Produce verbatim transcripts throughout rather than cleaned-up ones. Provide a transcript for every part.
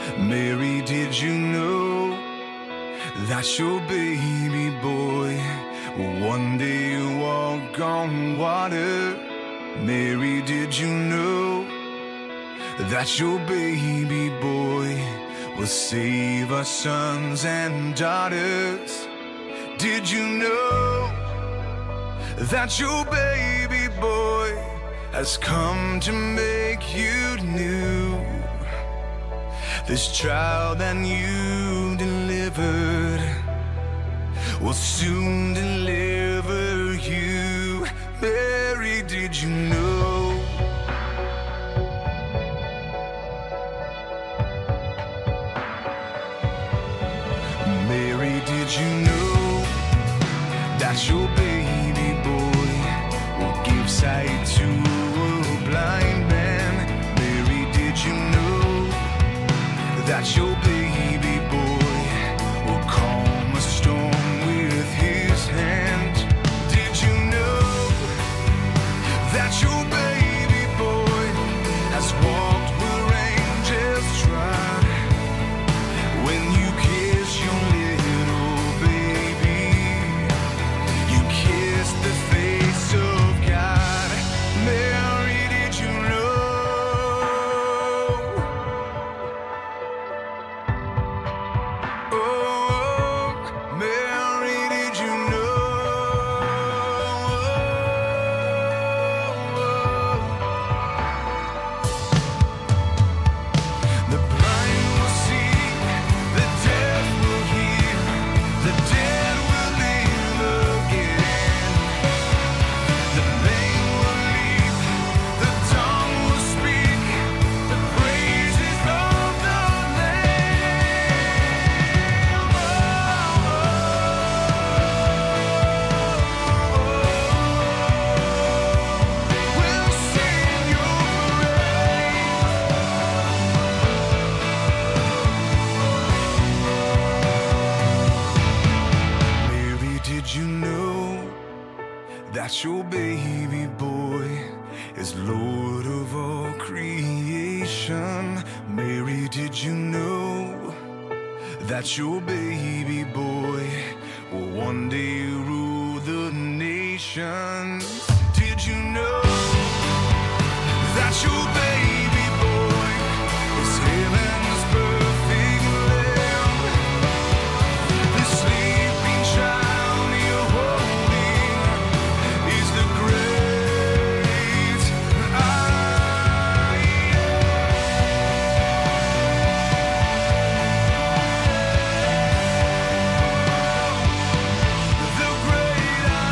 Mary, did you know that your baby boy will one day walk on water? Mary, did you know that your baby boy will save our sons and daughters? Did you know that your baby boy has come to make you new? This child that you delivered will soon deliver you. Mary, did you know? Mary, did you know that your baby boy will give sight to a blind man? Mary, did you know that your baby boy will calm a storm with his hand? Did you know that your baby boy has walked where angels trod? When you kiss your little baby, you kiss the face of God. Mary, did you know? Oh, Mary, did you know? The blind will see, the deaf will hear, the dead will live again. The lame will leap, the tongue will speak, the praises of the Lamb. We'll sing your praise. Mary, did you know that your baby boy is Lord of all creation? Mary, did you know that your baby boy will one day rule the nations? Did you know that your baby boy is heaven's perfect lamb? The sleeping child you're holding is the great I am. The great I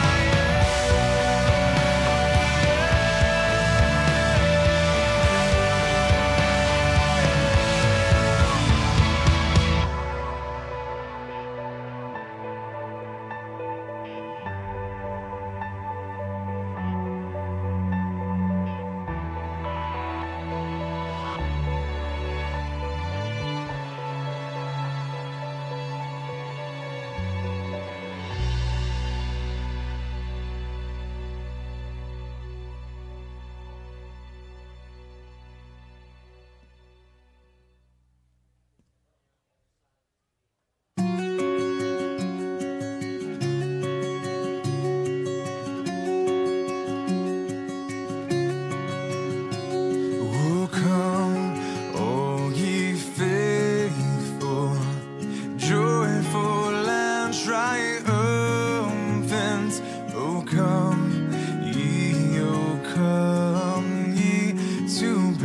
Oh, come, all ye faithful, joyful and triumphant. Oh, come ye, oh, come ye to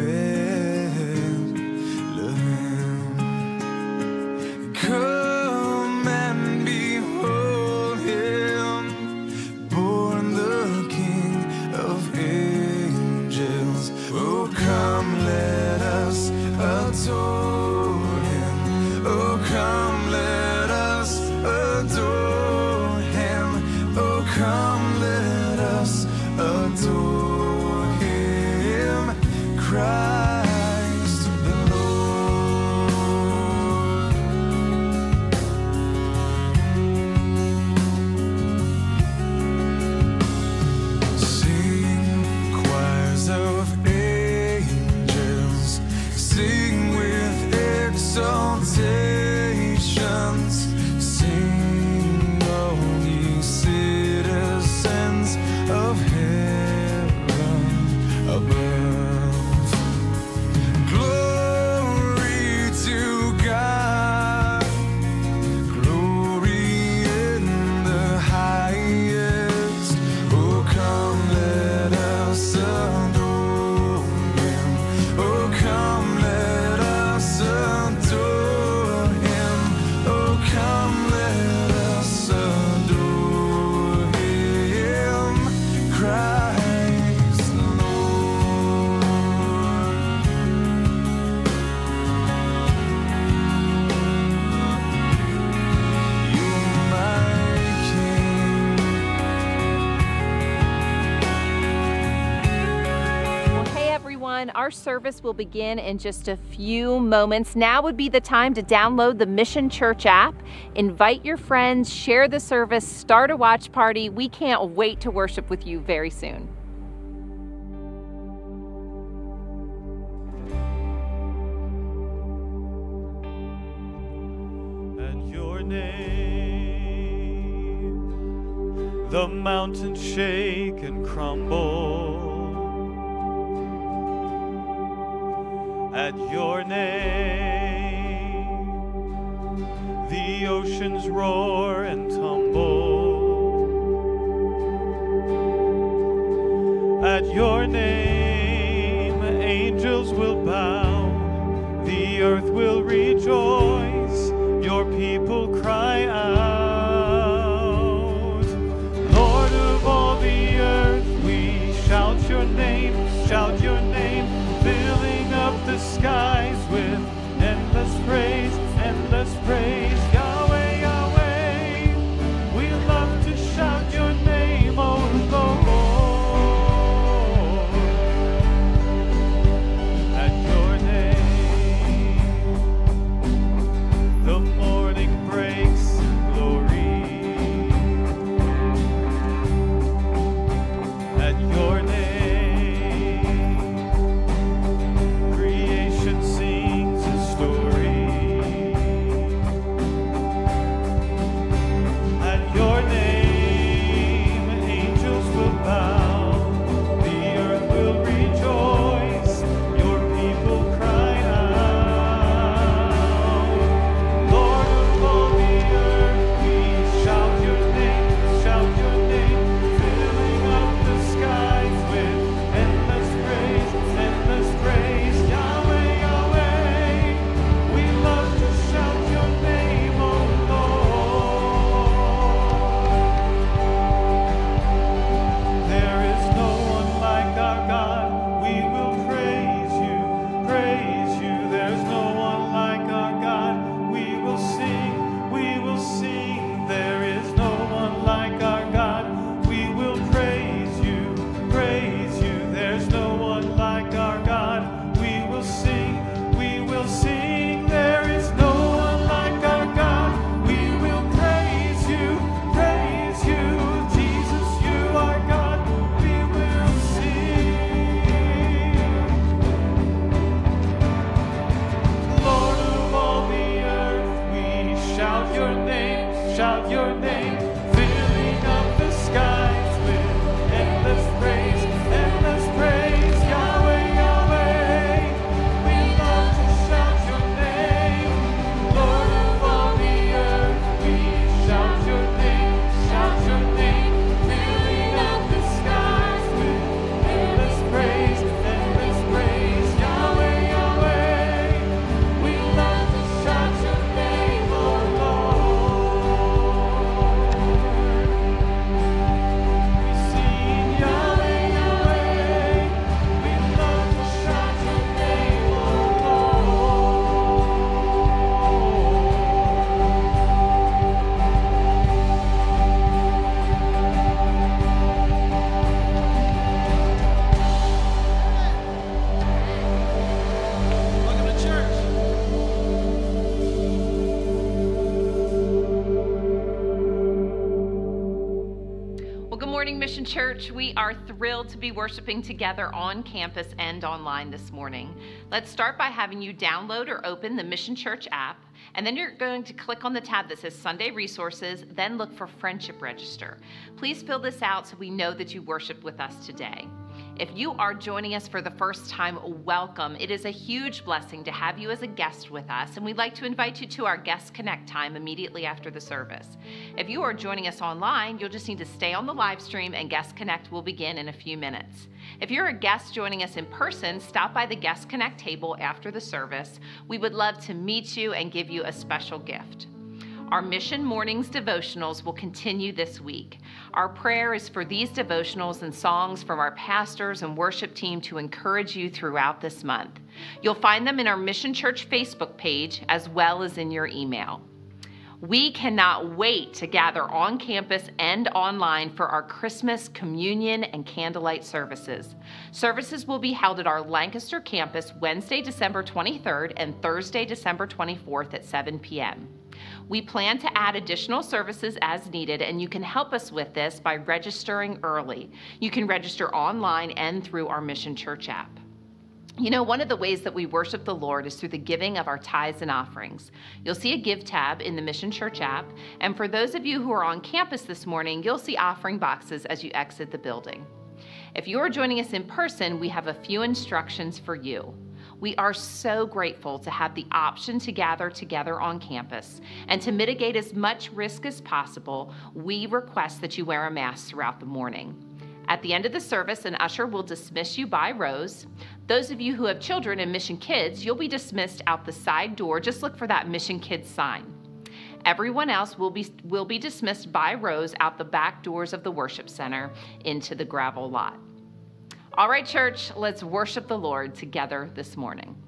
Bethlehem. Come and behold him, born the King of angels. Oh, come, let us adore him. Oh, come, let us adore our service will begin in just a few moments. Now would be the time to download the Mission Church app, invite your friends, share the service, start a watch party. We can't wait to worship with you very soon. At your name, the mountains shake and crumble. At your name, the oceans roar and tumble. At your name, angels will bow, the earth will rejoice, your people cry out. Lord of all the earth, we shout your name, shout your name, filling up the skies with endless praise, endless praise. Yahweh, Yahweh, we love to shout your name, oh Lord. At your name, the morning breaks in glory. At your name, Mission Church, we are thrilled to be worshiping together on campus and online this morning. Let's start by having you download or open the Mission Church app, and then you're going to click on the tab that says Sunday Resources, then look for Friendship Register. Please fill this out so we know that you worship with us today. If you are joining us for the first time, welcome. It is a huge blessing to have you as a guest with us, and we'd like to invite you to our Guest Connect time immediately after the service. If you are joining us online, you'll just need to stay on the live stream and Guest Connect will begin in a few minutes. If you're a guest joining us in person, stop by the Guest Connect table after the service. We would love to meet you and give you a special gift. Our Mission Mornings devotionals will continue this week. Our prayer is for these devotionals and songs from our pastors and worship team to encourage you throughout this month. You'll find them in our Mission Church Facebook page as well as in your email. We cannot wait to gather on campus and online for our Christmas communion and candlelight services. Services will be held at our Lancaster campus Wednesday, December twenty-third and Thursday, December twenty-fourth at seven p.m. We plan to add additional services as needed, and you can help us with this by registering early. You can register online and through our Mission Church app. You know, one of the ways that we worship the Lord is through the giving of our tithes and offerings. You'll see a Give tab in the Mission Church app, and for those of you who are on campus this morning, you'll see offering boxes as you exit the building. If you are joining us in person, we have a few instructions for you. We are so grateful to have the option to gather together on campus, and to mitigate as much risk as possible, we request that you wear a mask throughout the morning. At the end of the service, an usher will dismiss you by rows. Those of you who have children and Mission Kids, you'll be dismissed out the side door. Just look for that Mission Kids sign. Everyone else will be, will be dismissed by rows out the back doors of the worship center into the gravel lot. All right, church, let's worship the Lord together this morning.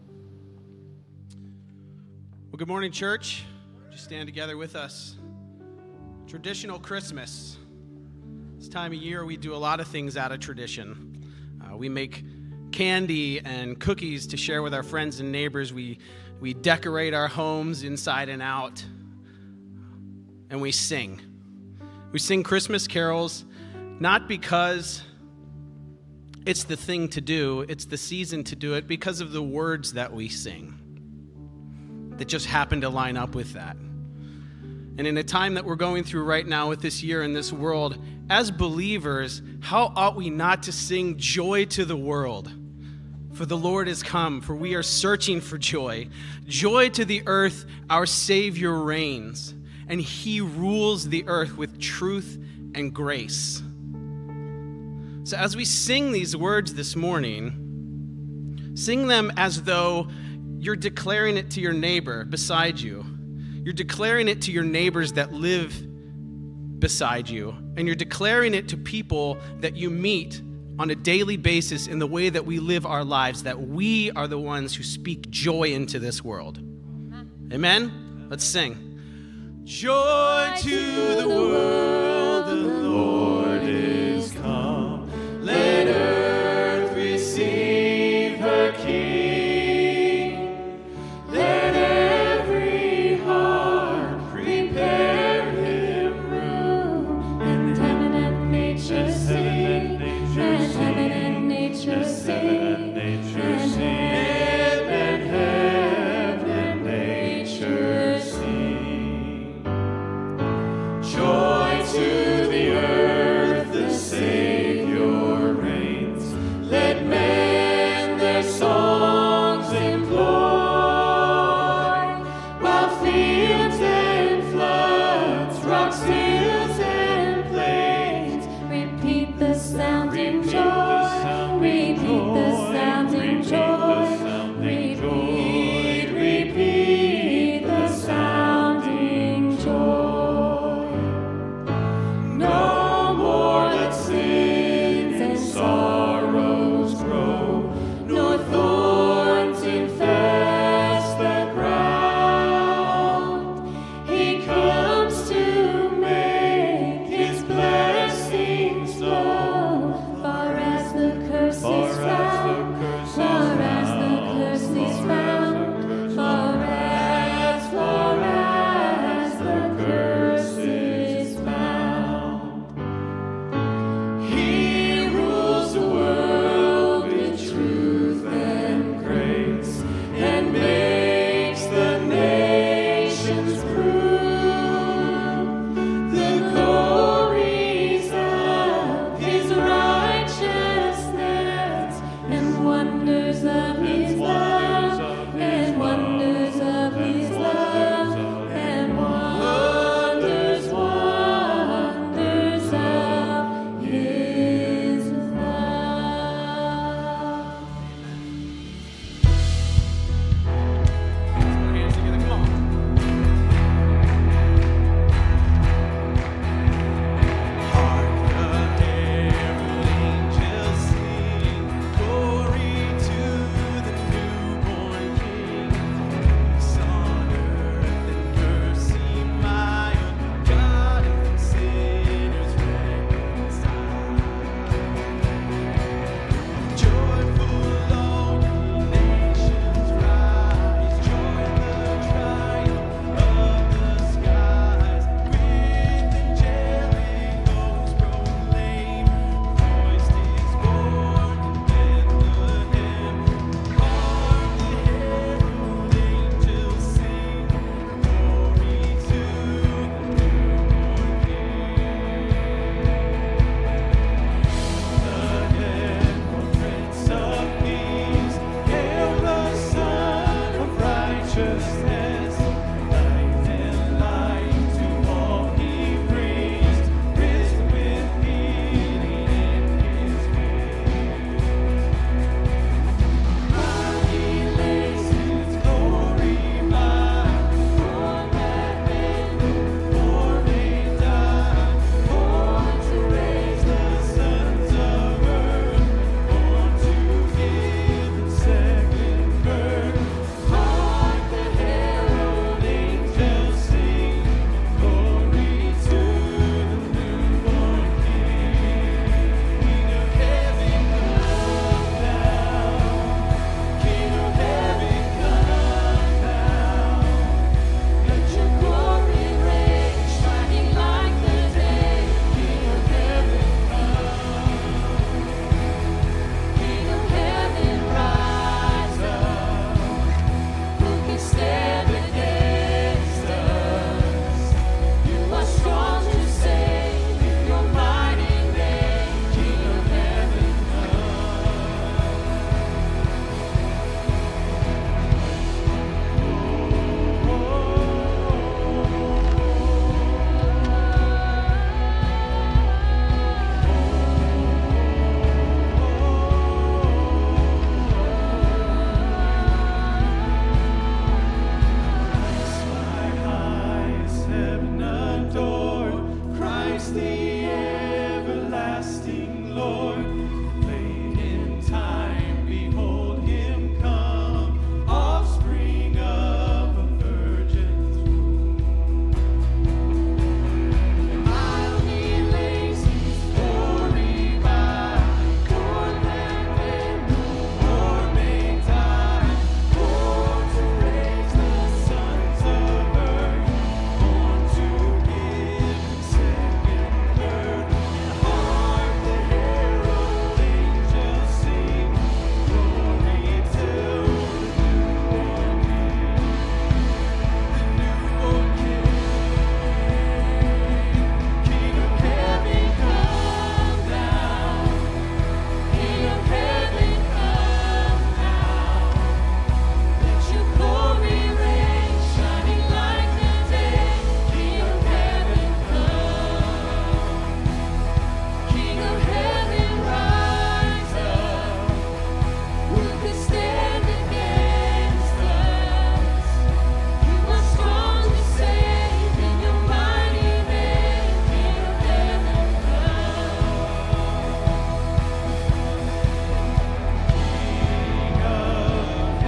Well, good morning, church. Just stand together with us. Traditional Christmas. This time of year, we do a lot of things out of tradition. Uh, we make candy and cookies to share with our friends and neighbors. We, we decorate our homes inside and out. And we sing. We sing Christmas carols, not because it's the thing to do, it's the season to do it, because of the words that we sing that just happen to line up with that. And in a time that we're going through right now with this year in this world, as believers, how ought we not to sing joy to the world? For the Lord is come, for we are searching for joy. Joy to the earth, our Savior reigns, and he rules the earth with truth and grace. So as we sing these words this morning, sing them as though you're declaring it to your neighbor beside you. You're declaring it to your neighbors that live beside you, and you're declaring it to people that you meet on a daily basis in the way that we live our lives, that we are the ones who speak joy into this world. Amen? Let's sing. Joy to the world, the Lord is come. Let earth receive her King. Let every heart prepare him room. And heaven and nature sing, and heaven and nature sing, and heaven and nature sing. Christ the everlasting Lord, late in time, behold him come, offspring of a virgin's womb. While he lays his glory by, for that men no more may die, born to raise the sons of earth, born to give second birth, and hark the herald angels sing, glory to the newborn King, the newborn King. King of heaven, come down. King of heaven, come down. Let your glory reign, shining like the day. King of heaven, come. King of heaven, rise up. Who can stand against us? You are strong to save in your mighty name. King of heaven, King of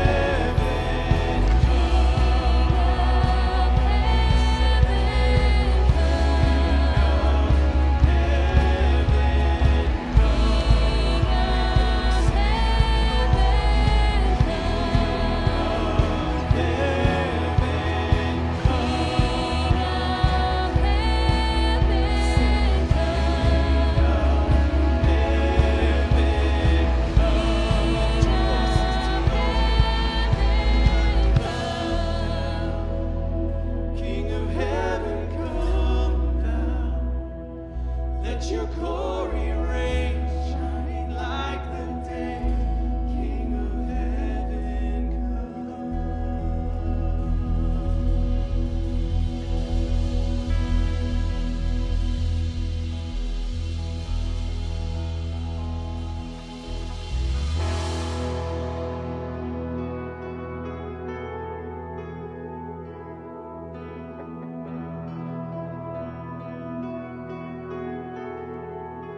King of heaven, come down. Let your glory reign, shining like the day. King of heaven, come.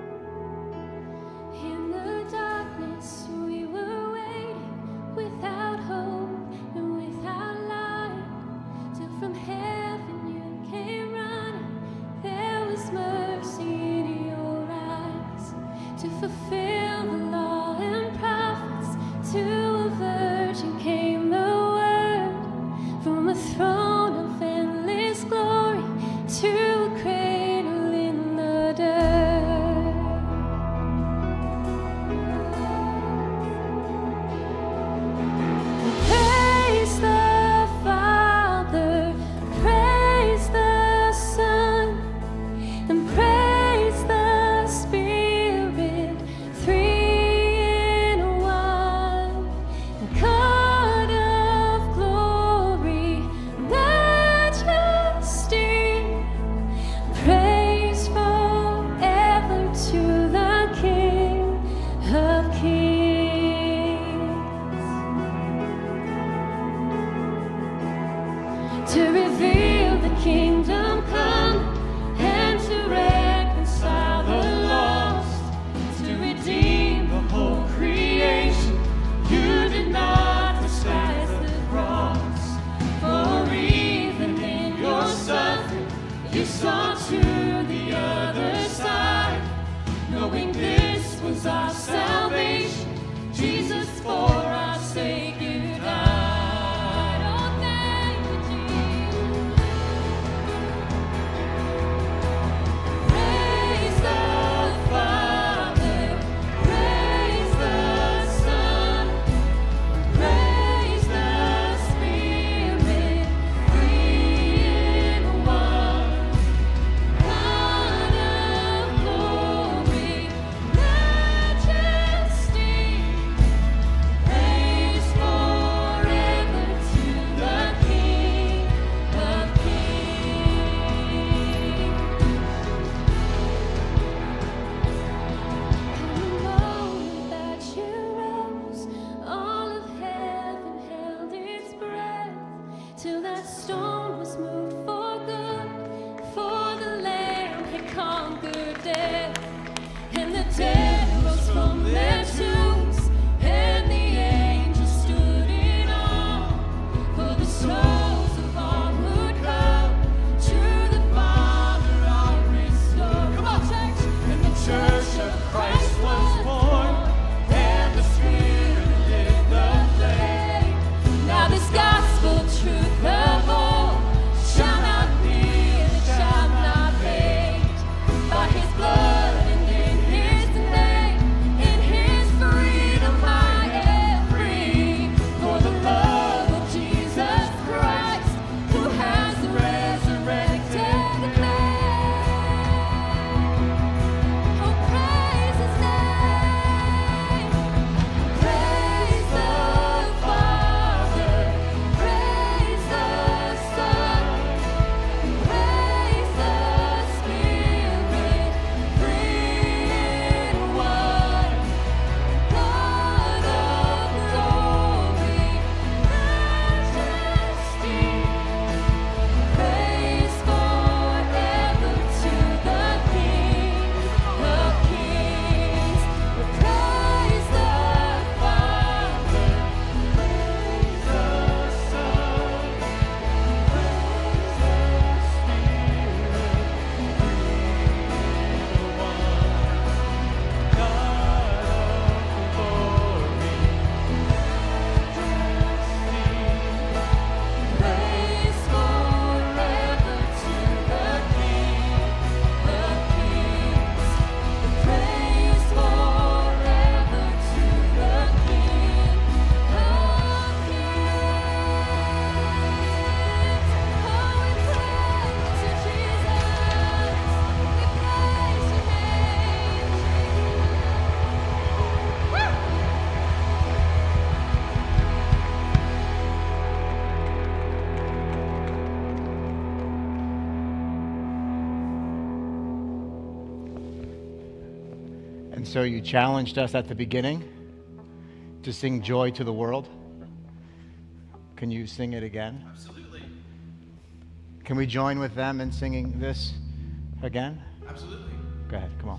And so you challenged us at the beginning to sing Joy to the World. Can you sing it again? Absolutely. Can we join with them in singing this again? Absolutely. Go ahead, come on.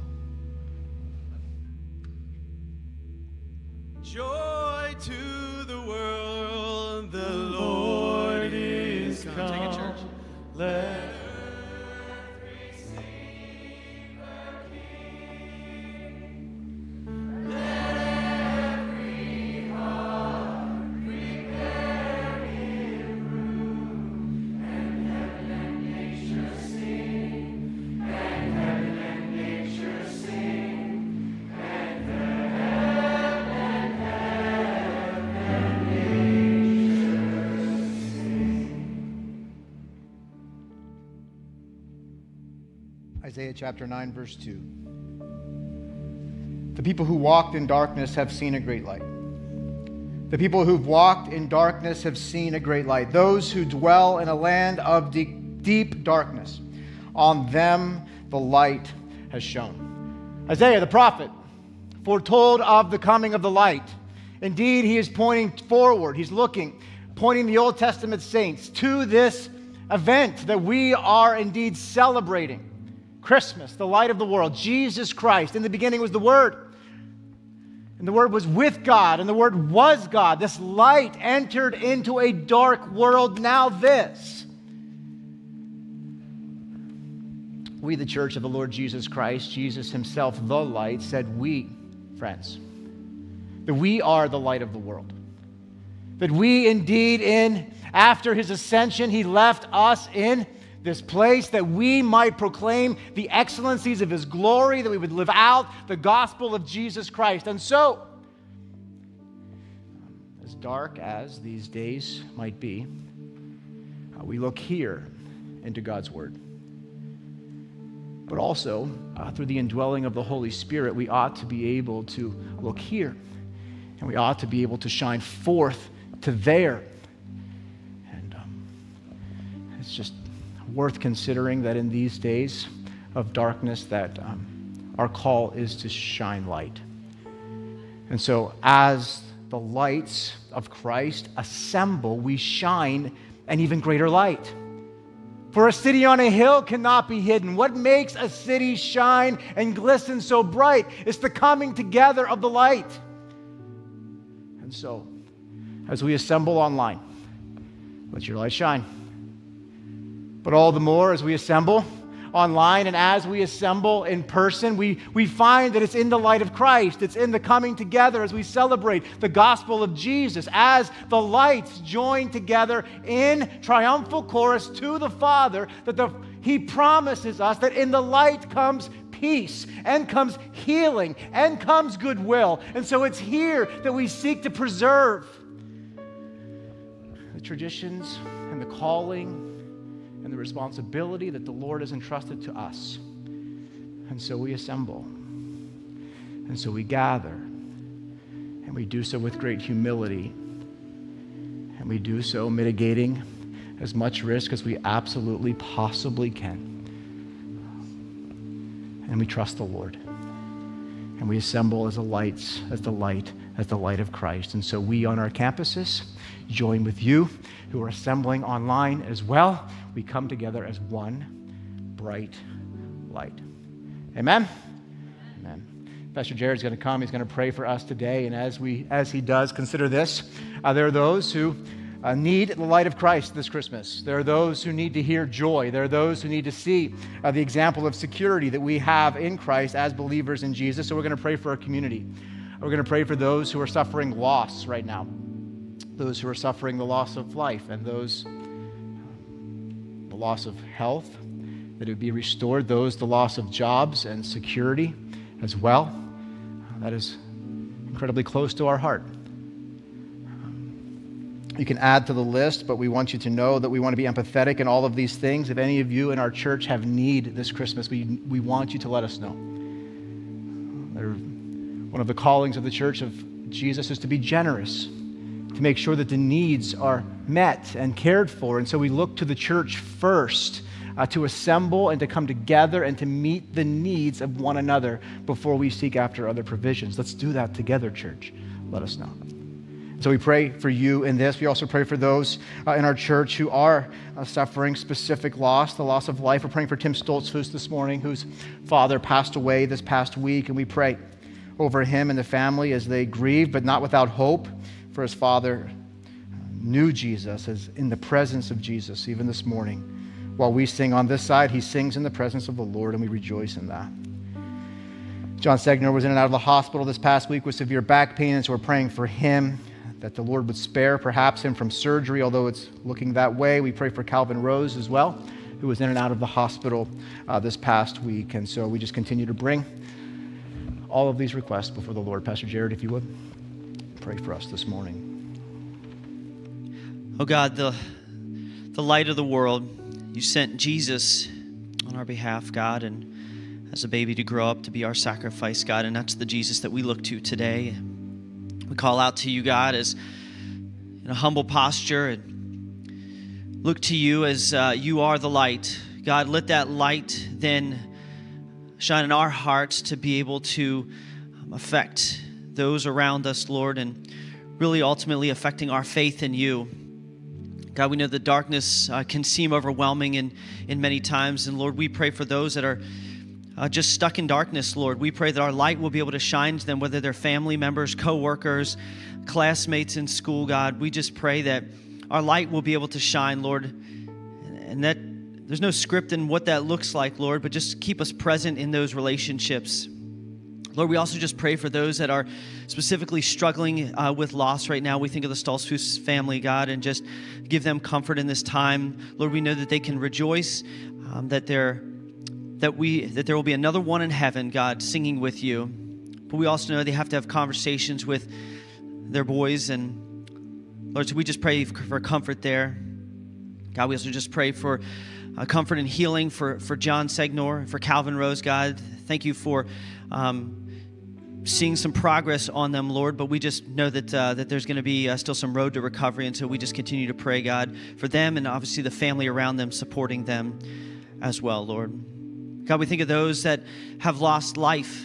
Joy to the world, the Lord is come. Take it, church. Let Isaiah chapter nine, verse two. The people who walked in darkness have seen a great light. The people who've walked in darkness have seen a great light. Those who dwell in a land of deep, deep darkness, on them the light has shone. Isaiah the prophet foretold of the coming of the light. Indeed, he is pointing forward. He's looking, pointing the Old Testament saints to this event that we are indeed celebrating. Christmas, the light of the world, Jesus Christ. In the beginning was the Word. And the Word was with God, and the Word was God. This light entered into a dark world. Now this. We, the church of the Lord Jesus Christ, Jesus himself, the light, said we, friends, that we are the light of the world. That we indeed, in after his ascension, he left us in this place that we might proclaim the excellencies of his glory, that we would live out the gospel of Jesus Christ. And so, as dark as these days might be, uh, we look here into God's word. But also, uh, through the indwelling of the Holy Spirit, we ought to be able to look here, and we ought to be able to shine forth to there. And um, it's just worth considering that in these days of darkness that um, our call is to shine light. And so as the lights of Christ assemble, we shine an even greater light. For a city on a hill cannot be hidden. What makes a city shine and glisten so bright? It's the coming together of the light. And so, as we assemble online, let your light shine. But all the more as we assemble online and as we assemble in person, we, we find that it's in the light of Christ. It's in the coming together as we celebrate the gospel of Jesus, as the lights join together in triumphal chorus to the Father, that the, he promises us that in the light comes peace and comes healing and comes goodwill. And so it's here that we seek to preserve the traditions and the calling and the responsibility that the Lord has entrusted to us. And so we assemble. And so we gather. And we do so with great humility. And we do so mitigating as much risk as we absolutely possibly can. And we trust the Lord. And we assemble as the lights, as the light, as the light of Christ. And so we on our campuses join with you who are assembling online as well. We come together as one bright light. Amen? Amen. Pastor Jared's going to come. He's going to pray for us today. And as we, as he does, consider this. Uh, there are those who uh, need the light of Christ this Christmas. There are those who need to hear joy. There are those who need to see uh, the example of security that we have in Christ as believers in Jesus. So we're going to pray for our community. We're going to pray for those who are suffering loss right now. Those who are suffering the loss of life and those the loss of health, that it would be restored. Those, the loss of jobs and security as well. That is incredibly close to our heart. You can add to the list, but we want you to know that we want to be empathetic in all of these things. If any of you in our church have need this Christmas, we, we want you to let us know. They're, one of the callings of the Church of Jesus is to be generous, to make sure that the needs are met and cared for. And so we look to the church first uh, to assemble and to come together and to meet the needs of one another before we seek after other provisions. Let's do that together, church. Let us know. So we pray for you in this. We also pray for those uh, in our church who are uh, suffering specific loss, the loss of life. We're praying for Tim Stoltzfus this morning, whose father passed away this past week, and we pray over him and the family as they grieve, but not without hope, for his father knew Jesus as in the presence of Jesus even this morning. While we sing on this side, he sings in the presence of the Lord, and we rejoice in that. John Segner was in and out of the hospital this past week with severe back pain, and so we're praying for him, that the Lord would spare perhaps him from surgery, although it's looking that way. We pray for Calvin Rose as well, who was in and out of the hospital uh, this past week. And so we just continue to bring all of these requests before the Lord. Pastor Jared, if you would, pray for us this morning. Oh God, the, the light of the world, you sent Jesus on our behalf, God, and as a baby to grow up to be our sacrifice, God, and that's the Jesus that we look to today. We call out to you, God, as in a humble posture and look to you as uh, you are the light. God, let that light then shine in our hearts to be able to um, affect those around us, Lord, and really ultimately affecting our faith in you. God, we know the darkness uh, can seem overwhelming in, in many times, and Lord, we pray for those that are Uh, just stuck in darkness, Lord. We pray that our light will be able to shine to them, whether they're family members, co-workers, classmates in school, God. We just pray that our light will be able to shine, Lord, and that there's no script in what that looks like, Lord, but just keep us present in those relationships. Lord, we also just pray for those that are specifically struggling uh, with loss right now. We think of the Stoltzfus family, God, and just give them comfort in this time. Lord, we know that they can rejoice, um, that they're that we that there will be another one in heaven, God, singing with you. But we also know they have to have conversations with their boys. And Lord, so we just pray for comfort there. God, we also just pray for uh, comfort and healing for, for John Segner, for Calvin Rose, God. Thank you for um, seeing some progress on them, Lord. But we just know that uh, that there's going to be uh, still some road to recovery. And so we just continue to pray, God, for them and obviously the family around them, supporting them as well, Lord. God, we think of those that have lost life.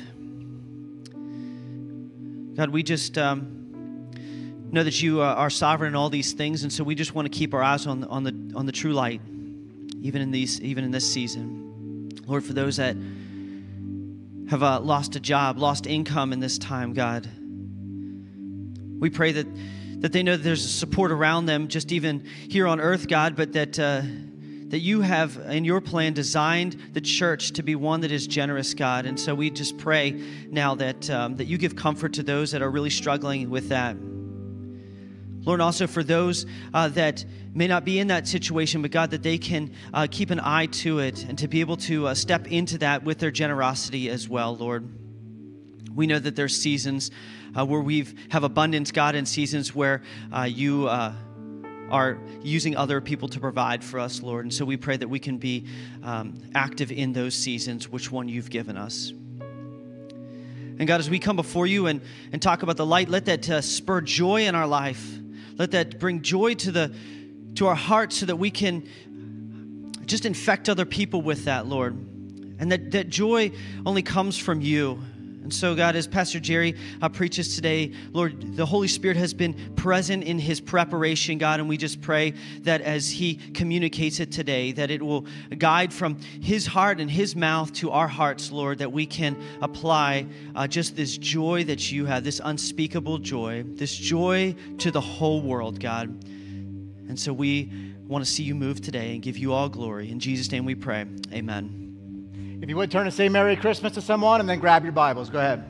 God, we just um, know that you uh, are sovereign in all these things, and so we just want to keep our eyes on on the on the true light, even in these even in this season. Lord, for those that have uh, lost a job, lost income in this time, God, we pray that that they know that there's support around them, just even here on earth, God, but that. Uh, that you have in your plan designed the church to be one that is generous, God. And so we just pray now that um, that you give comfort to those that are really struggling with that. Lord, also for those uh, that may not be in that situation, but God, that they can uh, keep an eye to it and to be able to uh, step into that with their generosity as well, Lord. We know that there's seasons uh, where we have abundance, God, and seasons where uh, you... Uh, are using other people to provide for us, Lord. And so we pray that we can be um, active in those seasons, which one you've given us. And God, as we come before you and, and talk about the light, let that uh, spur joy in our life. Let that bring joy to the to our hearts so that we can just infect other people with that, Lord. And that, that joy only comes from you. And so, God, as Pastor Jerry uh, preaches today, Lord, the Holy Spirit has been present in his preparation, God, and we just pray that as he communicates it today, that it will guide from his heart and his mouth to our hearts, Lord, that we can apply uh, just this joy that you have, this unspeakable joy, this joy to the whole world, God. And so we want to see you move today and give you all glory. In Jesus' name we pray. Amen. If you would turn and say Merry Christmas to someone and then grab your Bibles. Go ahead.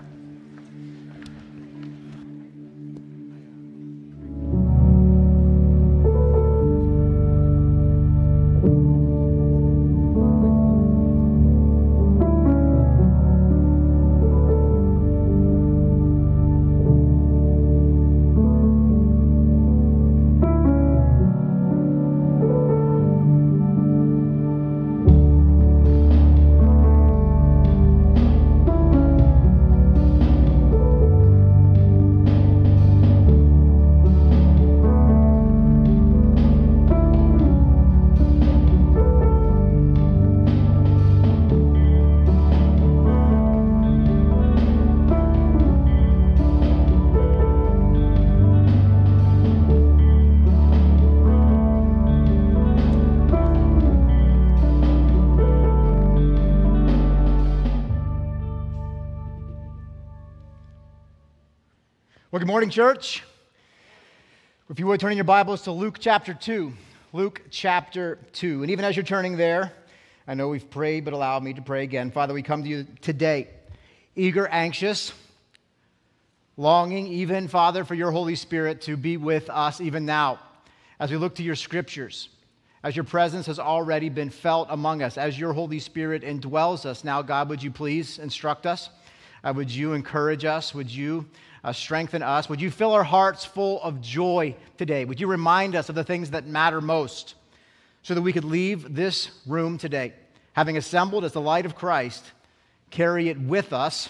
Well, good morning, church. If you would, turn in your Bibles to Luke chapter two. Luke chapter two. And even as you're turning there, I know we've prayed, but allow me to pray again. Father, we come to you today, eager, anxious, longing even, Father, for your Holy Spirit to be with us even now as we look to your scriptures, as your presence has already been felt among us, as your Holy Spirit indwells us. Now, God, would you please instruct us? Uh, would you encourage us? Would you uh, strengthen us? Would you fill our hearts full of joy today? Would you remind us of the things that matter most so that we could leave this room today, having assembled as the light of Christ, carry it with us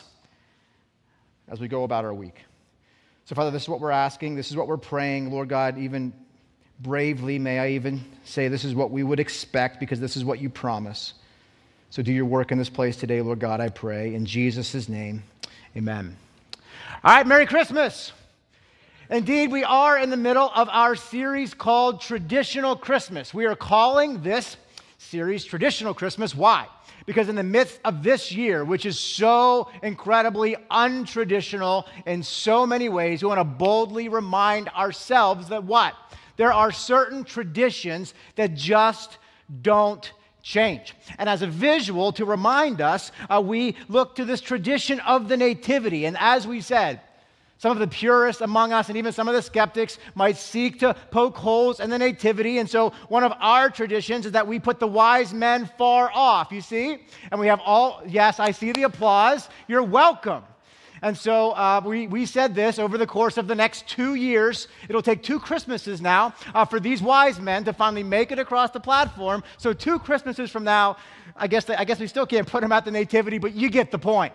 as we go about our week. So, Father, this is what we're asking. This is what we're praying. Lord God, even bravely, may I even say this is what we would expect because this is what you promise. So do your work in this place today, Lord God, I pray. In Jesus' name, amen. All right, Merry Christmas. Indeed, we are in the middle of our series called Traditional Christmas. We are calling this series Traditional Christmas. Why? Because in the midst of this year, which is so incredibly untraditional in so many ways, we want to boldly remind ourselves that what? There are certain traditions that just don't change. And as a visual to remind us, uh, we look to this tradition of the Nativity. And as we said, some of the purists among us and even some of the skeptics might seek to poke holes in the Nativity. And so one of our traditions is that we put the wise men far off, you see? And we have all, yes, I see the applause. You're welcome. And so uh, we, we said this over the course of the next two years. It'll take two Christmases now uh, for these wise men to finally make it across the platform. So two Christmases from now, I guess, they, I guess we still can't put them at the Nativity, but you get the point.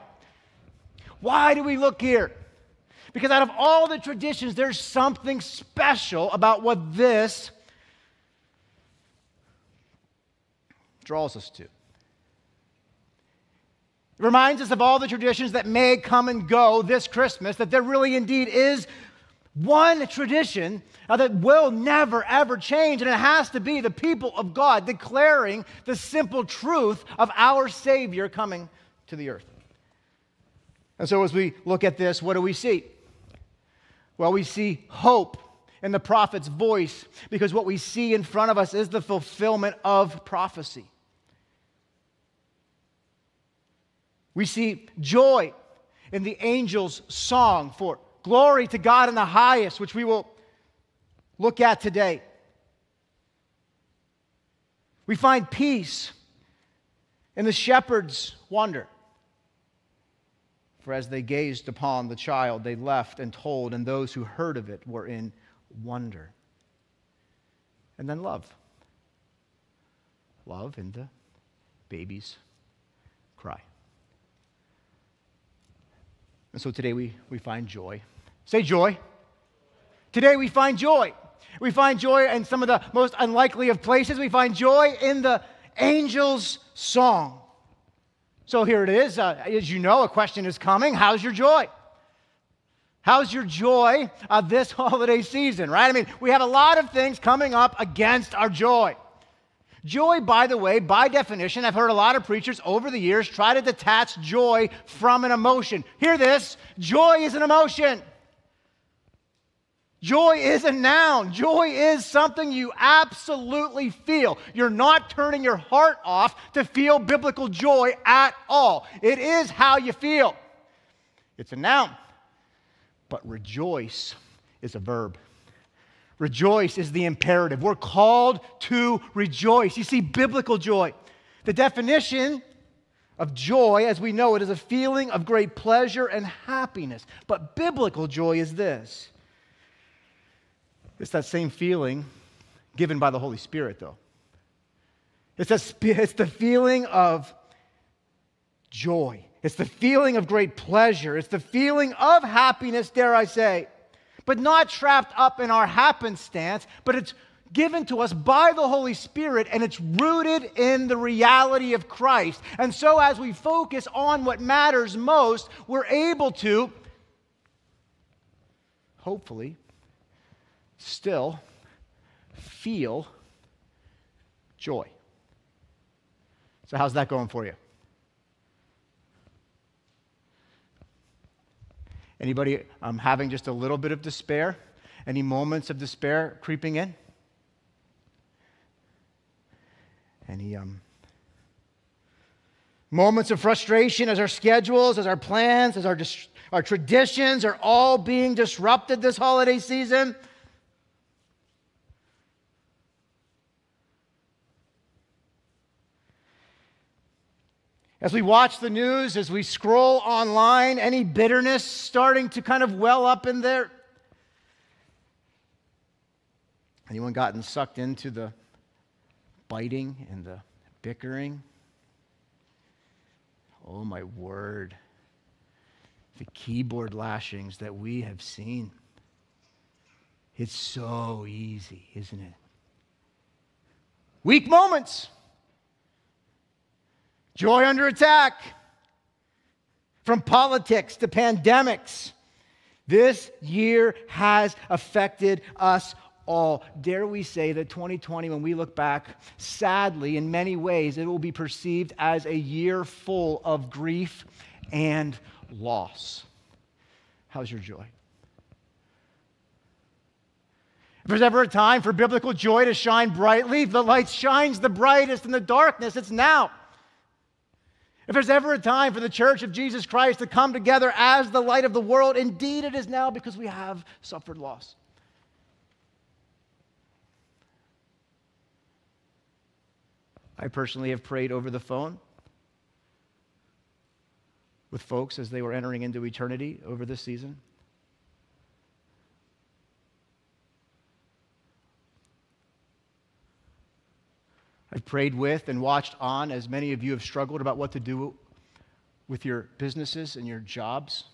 Why do we look here? Because out of all the traditions, there's something special about what this draws us to. It reminds us of all the traditions that may come and go this Christmas, that there really indeed is one tradition uh, that will never, ever change, and it has to be the people of God declaring the simple truth of our Savior coming to the earth. And so as we look at this, what do we see? Well, we see hope in the prophet's voice, because what we see in front of us is the fulfillment of prophecy. We see joy in the angel's song for glory to God in the highest, which we will look at today. We find peace in the shepherd's wonder. For as they gazed upon the child, they left and told, and those who heard of it were in wonder. And then love. Love in the baby's cry. And so today we, we find joy. Say joy. Today we find joy. We find joy in some of the most unlikely of places. We find joy in the angel's song. So here it is. Uh, as you know, a question is coming. How's your joy? How's your joy uh, this holiday season, right? I mean, we have a lot of things coming up against our joy. Joy, by the way, by definition, I've heard a lot of preachers over the years try to detach joy from an emotion. Hear this, joy is an emotion. Joy is a noun. Joy is something you absolutely feel. You're not turning your heart off to feel biblical joy at all. It is how you feel. It's a noun. But rejoice is a verb. Rejoice is the imperative. We're called to rejoice. You see, biblical joy. The definition of joy, as we know it, is a feeling of great pleasure and happiness. But biblical joy is this. It's that same feeling given by the Holy Spirit, though. It's, a, it's the feeling of joy. It's the feeling of great pleasure. It's the feeling of happiness, dare I say. But not trapped up in our happenstance, but it's given to us by the Holy Spirit, and it's rooted in the reality of Christ. And so as we focus on what matters most, we're able to, hopefully, still feel joy. So how's that going for you? Anybody um, having just a little bit of despair? Any moments of despair creeping in? Any um, moments of frustration as our schedules, as our plans, as our, dis- our traditions are all being disrupted this holiday season? As we watch the news, as we scroll online, any bitterness starting to kind of well up in there? Anyone gotten sucked into the biting and the bickering? Oh my word. The keyboard lashings that we have seen. It's so easy, isn't it? Weak moments. Joy under attack. From politics to pandemics. This year has affected us all. Dare we say that twenty twenty, when we look back, sadly, in many ways, it will be perceived as a year full of grief and loss. How's your joy? If there's ever a time for biblical joy to shine brightly, the light shines the brightest in the darkness, it's now. If there's ever a time for the Church of Jesus Christ to come together as the light of the world, indeed it is now, because we have suffered loss. I personally have prayed over the phone with folks as they were entering into eternity over this season. I've prayed with and watched on as many of you have struggled about what to do with your businesses and your jobs.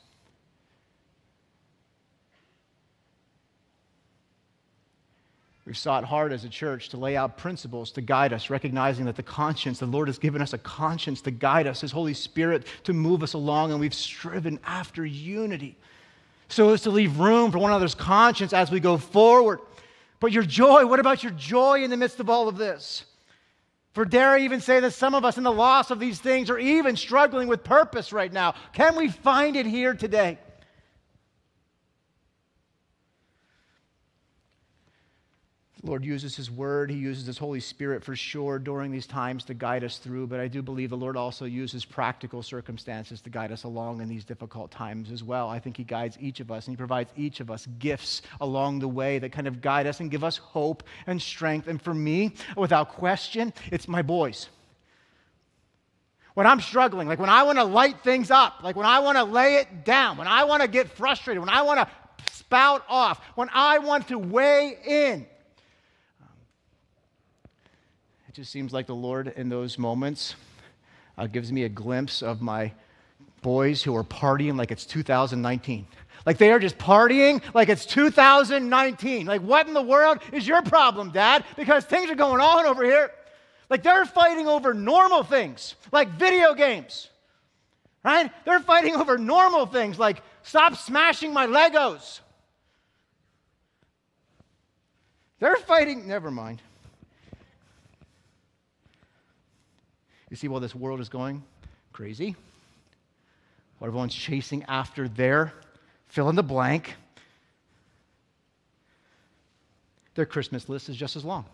We've sought hard as a church to lay out principles to guide us, recognizing that the conscience, the Lord has given us a conscience to guide us, His Holy Spirit to move us along, and we've striven after unity so as to leave room for one another's conscience as we go forward. But your joy, what about your joy in the midst of all of this? For dare I even say that some of us in the loss of these things are even struggling with purpose right now. Can we find it here today? The Lord uses His Word. He uses His Holy Spirit for sure during these times to guide us through. But I do believe the Lord also uses practical circumstances to guide us along in these difficult times as well. I think He guides each of us, and He provides each of us gifts along the way that kind of guide us and give us hope and strength. And for me, without question, it's my boys. When I'm struggling, like when I want to light things up, like when I want to lay it down, when I want to get frustrated, when I want to spout off, when I want to weigh in, it just seems like the Lord in those moments uh, gives me a glimpse of my boys who are partying like it's two thousand nineteen. Like they are just partying like it's two thousand nineteen. Like what in the world is your problem, Dad? Because things are going on over here. Like they're fighting over normal things, like video games, right? They're fighting over normal things like stop smashing my Legos. They're fighting, never mind. You see, while this world is going crazy, while everyone's chasing after their fill in the blank, their Christmas list is just as long.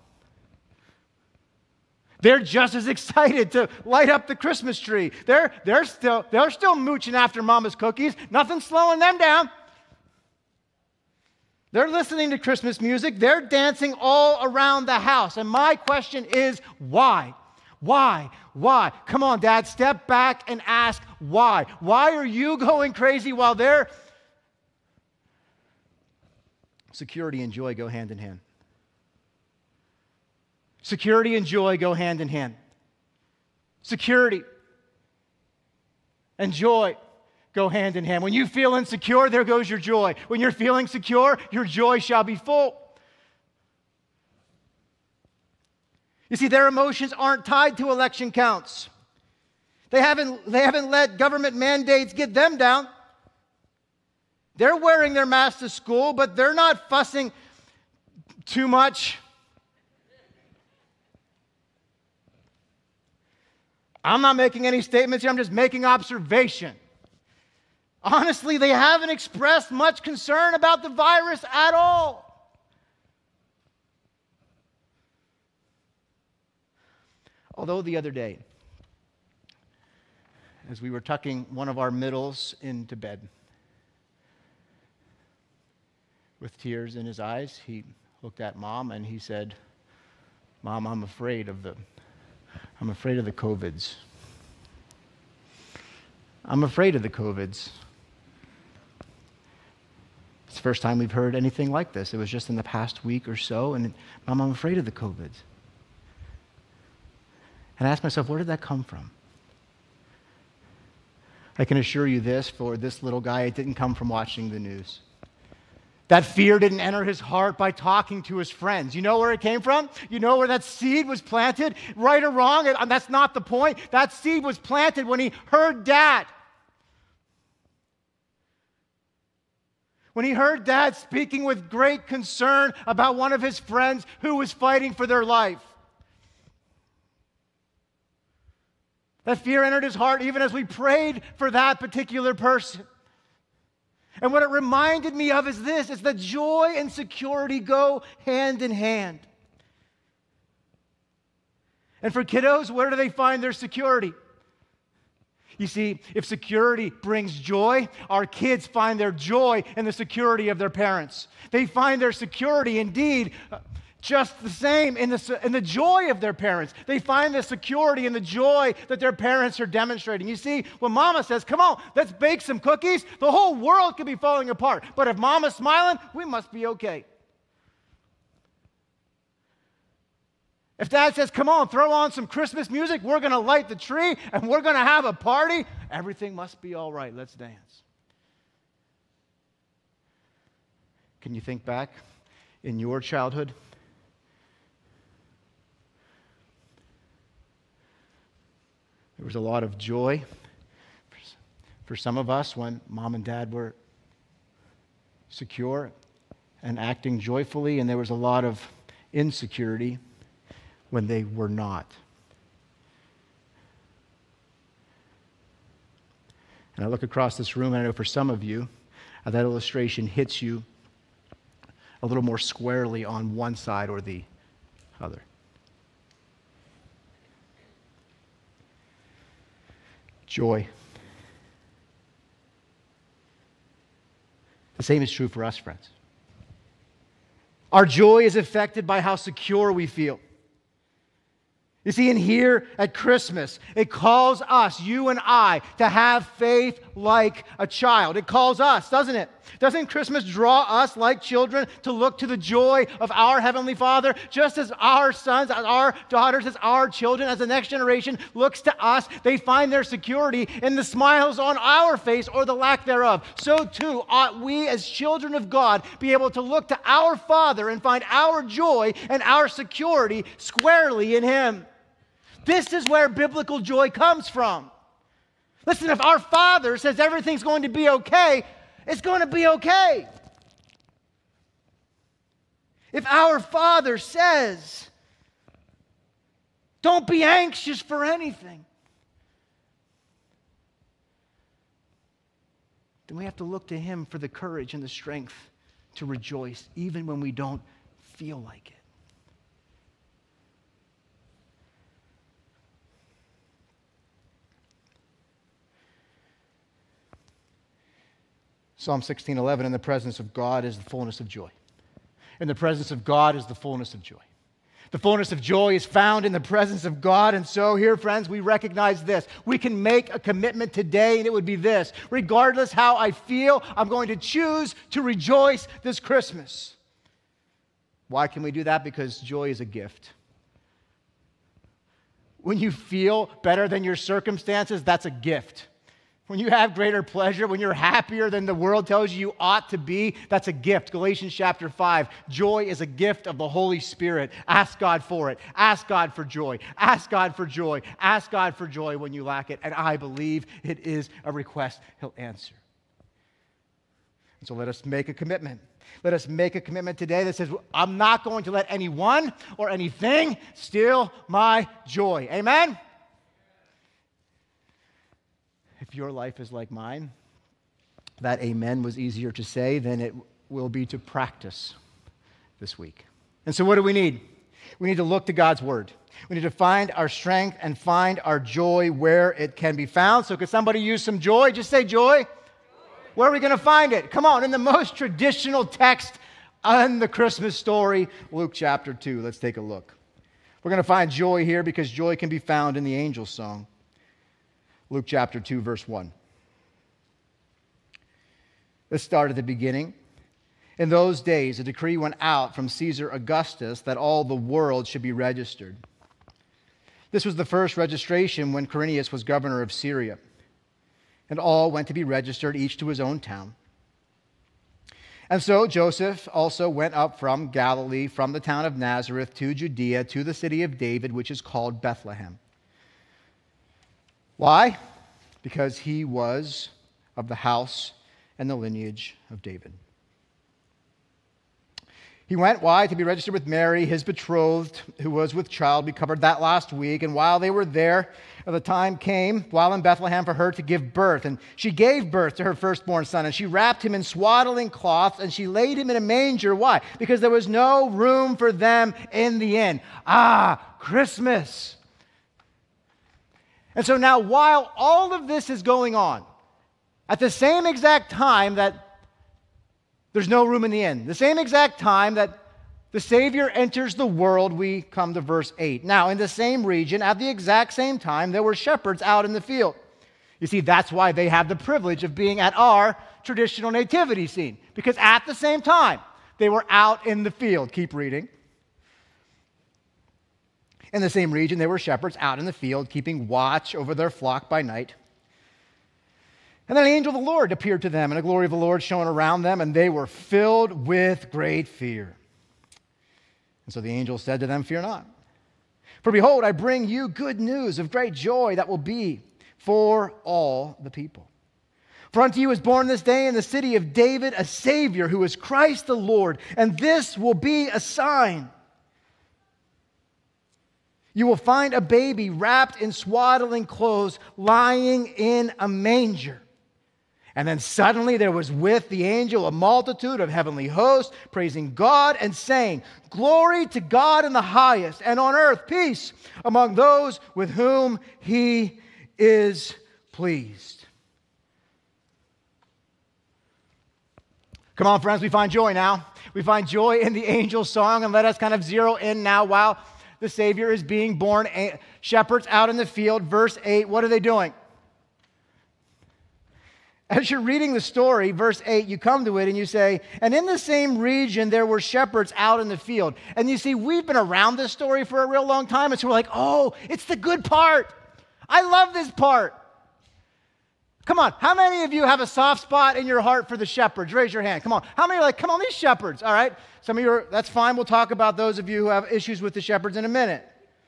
They're just as excited to light up the Christmas tree. They're, they're, still, they're still mooching after Mama's cookies. Nothing's slowing them down. They're listening to Christmas music. They're dancing all around the house. And my question is, why? Why? Why? Come on, Dad, step back and ask why. Why are you going crazy while they're... Security and joy go hand in hand. Security and joy go hand in hand. Security and joy go hand in hand. When you feel insecure, there goes your joy. When you're feeling secure, your joy shall be full. You see, their emotions aren't tied to election counts. They haven't, they haven't let government mandates get them down. They're wearing their masks to school, but they're not fussing too much. I'm not making any statements here. I'm just making observation. Honestly, they haven't expressed much concern about the virus at all. Although the other day, as we were tucking one of our middles into bed, with tears in his eyes, he looked at Mom and he said, "Mom, I'm afraid of the, I'm afraid of the COVIDs. I'm afraid of the COVIDs." It's the first time we've heard anything like this. It was just in the past week or so, and "Mom, I'm afraid of the COVIDs." And I asked myself, where did that come from? I can assure you this, for this little guy, it didn't come from watching the news. That fear didn't enter his heart by talking to his friends. You know where it came from? You know where that seed was planted? Right or wrong, and that's not the point. That seed was planted when he heard Dad. When he heard Dad speaking with great concern about one of his friends who was fighting for their life. That fear entered his heart even as we prayed for that particular person. And what it reminded me of is this, is that joy and security go hand in hand. And for kiddos, where do they find their security? You see, if security brings joy, our kids find their joy in the security of their parents. They find their security, indeed, just the same in the, in the joy of their parents. They find the security and the joy that their parents are demonstrating. You see, when Mama says, "Come on, let's bake some cookies," the whole world could be falling apart. But if Mama's smiling, we must be okay. If Dad says, "Come on, throw on some Christmas music, we're going to light the tree and we're going to have a party," everything must be all right. Let's dance. Can you think back in your childhood? There was a lot of joy for some of us when Mom and Dad were secure and acting joyfully, and there was a lot of insecurity when they were not. And I look across this room, and I know for some of you, uh, that illustration hits you a little more squarely on one side or the other. Joy. The same is true for us, friends. Our joy is affected by how secure we feel. You see, in here at Christmas, it calls us, you and I, to have faith like a child. It calls us, doesn't it? Doesn't Christmas draw us like children to look to the joy of our Heavenly Father, just as our sons, as our daughters, as our children, as the next generation looks to us, they find their security in the smiles on our face or the lack thereof. So too ought we as children of God be able to look to our Father and find our joy and our security squarely in Him. This is where biblical joy comes from. Listen, if our Father says everything's going to be okay, it's going to be okay. If our Father says, don't be anxious for anything, then we have to look to Him for the courage and the strength to rejoice, even when we don't feel like it. Psalm sixteen eleven, in the presence of God is the fullness of joy. In the presence of God is the fullness of joy. The fullness of joy is found in the presence of God. And so here, friends, we recognize this. We can make a commitment today, and it would be this. Regardless how I feel, I'm going to choose to rejoice this Christmas. Why can we do that? Because joy is a gift. When you feel better than your circumstances, that's a gift. When you have greater pleasure, when you're happier than the world tells you you ought to be, that's a gift. Galatians chapter five. Joy is a gift of the Holy Spirit. Ask God for it. Ask God for joy. Ask God for joy. Ask God for joy when you lack it. And I believe it is a request He'll answer. And so let us make a commitment. Let us make a commitment today that says, I'm not going to let anyone or anything steal my joy. Amen? If your life is like mine, that amen was easier to say than it will be to practice this week. And so what do we need? We need to look to God's word. We need to find our strength and find our joy where it can be found. So could somebody use some joy? Just say joy. Where are we going to find it? Come on, in the most traditional text on the Christmas story, Luke chapter two. Let's take a look. We're going to find joy here because joy can be found in the angel's song. Luke chapter two, verse one. Let's start at the beginning. In those days, a decree went out from Caesar Augustus that all the world should be registered. This was the first registration when Quirinius was governor of Syria. And all went to be registered, each to his own town. And so Joseph also went up from Galilee, from the town of Nazareth to Judea, to the city of David, which is called Bethlehem. Why? Because he was of the house and the lineage of David. He went, why? To be registered with Mary, his betrothed, who was with child. We covered that last week. And while they were there, the time came, while in Bethlehem, for her to give birth. And she gave birth to her firstborn son, and she wrapped him in swaddling cloths, and she laid him in a manger. Why? Because there was no room for them in the inn. Ah, Christmas. And so now, while all of this is going on, at the same exact time that there's no room in the inn, the same exact time that the Savior enters the world, we come to verse eight. Now, in the same region, at the exact same time, there were shepherds out in the field. You see, that's why they have the privilege of being at our traditional nativity scene, because at the same time, they were out in the field. Keep reading. In the same region, there were shepherds out in the field, keeping watch over their flock by night. And then the angel of the Lord appeared to them, and the glory of the Lord shone around them, and they were filled with great fear. And so the angel said to them, fear not. For behold, I bring you good news of great joy that will be for all the people. For unto you is born this day in the city of David a Savior, who is Christ the Lord, and this will be a sign. You will find a baby wrapped in swaddling clothes, lying in a manger. And then suddenly there was with the angel a multitude of heavenly hosts, praising God and saying, glory to God in the highest, and on earth peace among those with whom he is pleased. Come on, friends, we find joy now. We find joy in the angel's song, and let us kind of zero in now while the Savior is being born. Shepherds out in the field, verse eight, what are they doing? As you're reading the story, verse eight, you come to it and you say, and in the same region there were shepherds out in the field. And you see, we've been around this story for a real long time, and so we're like, oh, it's the good part. I love this part. Come on, how many of you have a soft spot in your heart for the shepherds? Raise your hand. Come on. How many are like, come on, these shepherds, all right? Some of you are, that's fine. We'll talk about those of you who have issues with the shepherds in a minute.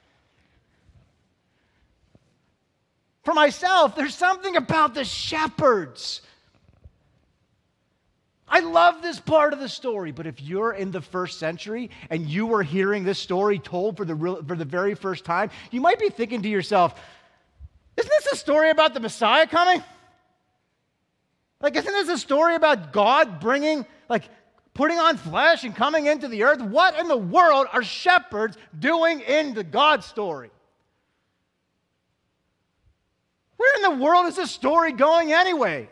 For myself, there's something about the shepherds. I love this part of the story, but if you're in the first century and you were hearing this story told for the, real, for the very first time, you might be thinking to yourself, isn't this a story about the Messiah coming? Like, isn't this a story about God bringing, like, putting on flesh and coming into the earth? What in the world are shepherds doing in the God story? Where in the world is this story going anyway?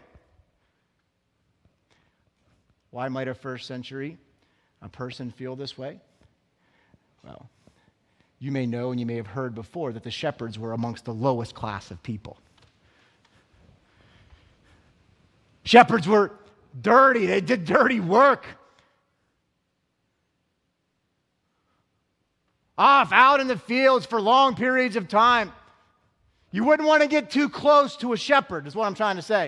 Why might a first century a person feel this way? Well, you may know and you may have heard before that the shepherds were amongst the lowest class of people. Shepherds were dirty. They did dirty work. Off out in the fields for long periods of time. You wouldn't want to get too close to a shepherd, is what I'm trying to say.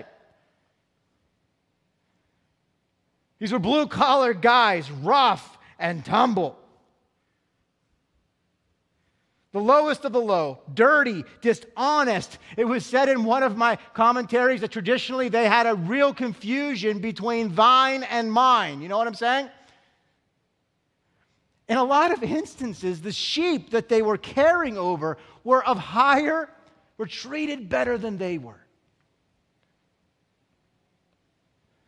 These were blue-collar guys, rough and tumble. The lowest of the low, dirty, dishonest. It was said in one of my commentaries that traditionally they had a real confusion between thine and mine. You know what I'm saying? In a lot of instances, the sheep that they were caring over were of higher, were treated better than they were.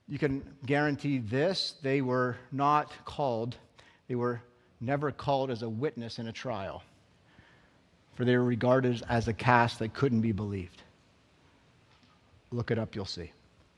You can guarantee this, they were not called, they were never called as a witness in a trial, for they were regarded as a caste that couldn't be believed. Look it up, you'll see.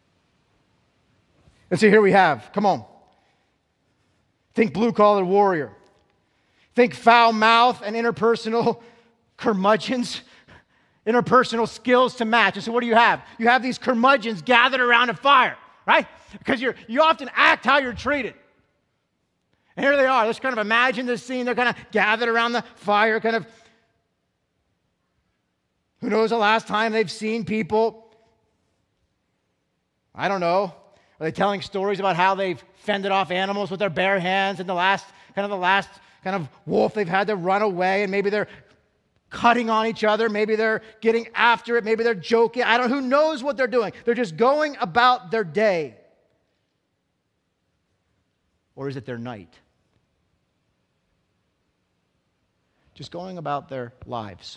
And so here we have, come on. Think blue-collar warrior. Think foul mouth and interpersonal curmudgeons, interpersonal skills to match. And so what do you have? You have these curmudgeons gathered around a fire, right? Because you're, you often act how you're treated. And here they are. Let's kind of imagine this scene. They're kind of gathered around the fire, kind of, who knows the last time they've seen people? I don't know. Are they telling stories about how they've fended off animals with their bare hands and the last, kind of the last kind of wolf they've had to run away, and maybe they're cutting on each other, maybe they're getting after it, maybe they're joking. I don't know. Who knows what they're doing? They're just going about their day. Or is it their night? Just going about their lives.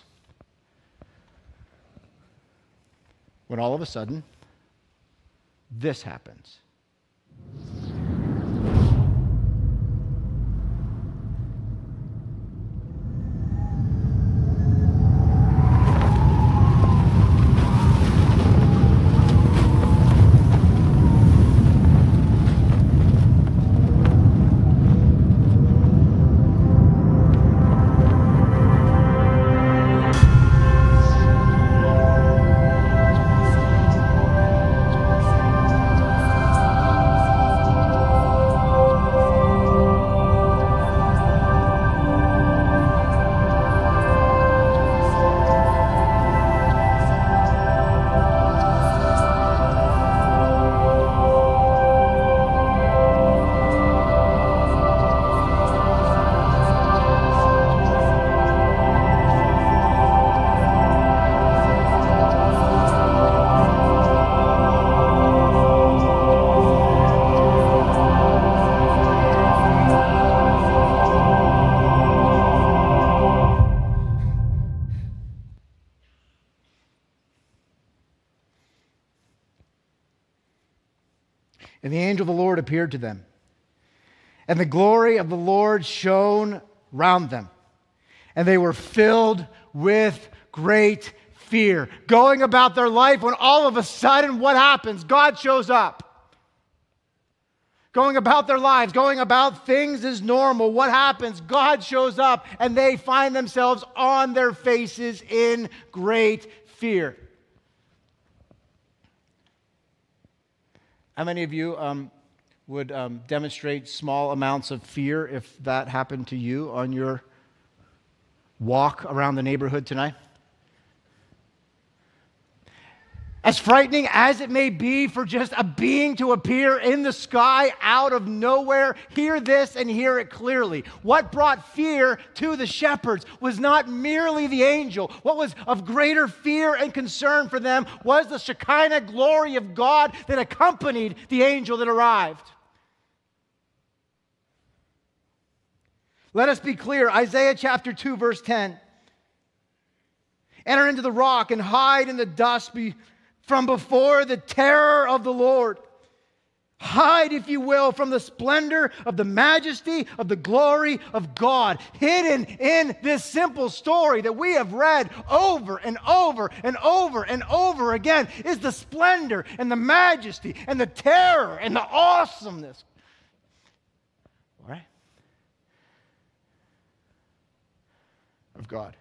When all of a sudden, this happens. And the angel of the Lord appeared to them. And the glory of the Lord shone round them. And they were filled with great fear. Going about their life when all of a sudden, what happens? God shows up. Going about their lives, going about things as normal. What happens? God shows up and they find themselves on their faces in great fear. How many of you um, would um, demonstrate small amounts of fear if that happened to you on your walk around the neighborhood tonight? As frightening as it may be for just a being to appear in the sky out of nowhere, hear this and hear it clearly. What brought fear to the shepherds was not merely the angel. What was of greater fear and concern for them was the Shekinah glory of God that accompanied the angel that arrived. Let us be clear. Isaiah chapter two, verse ten. Enter into the rock and hide in the dust be from before the terror of the Lord. Hide, if you will, from the splendor of the majesty of the glory of God. Hidden in this simple story that we have read over and over and over and over again is the splendor and the majesty and the terror and the awesomeness. All right? Of God.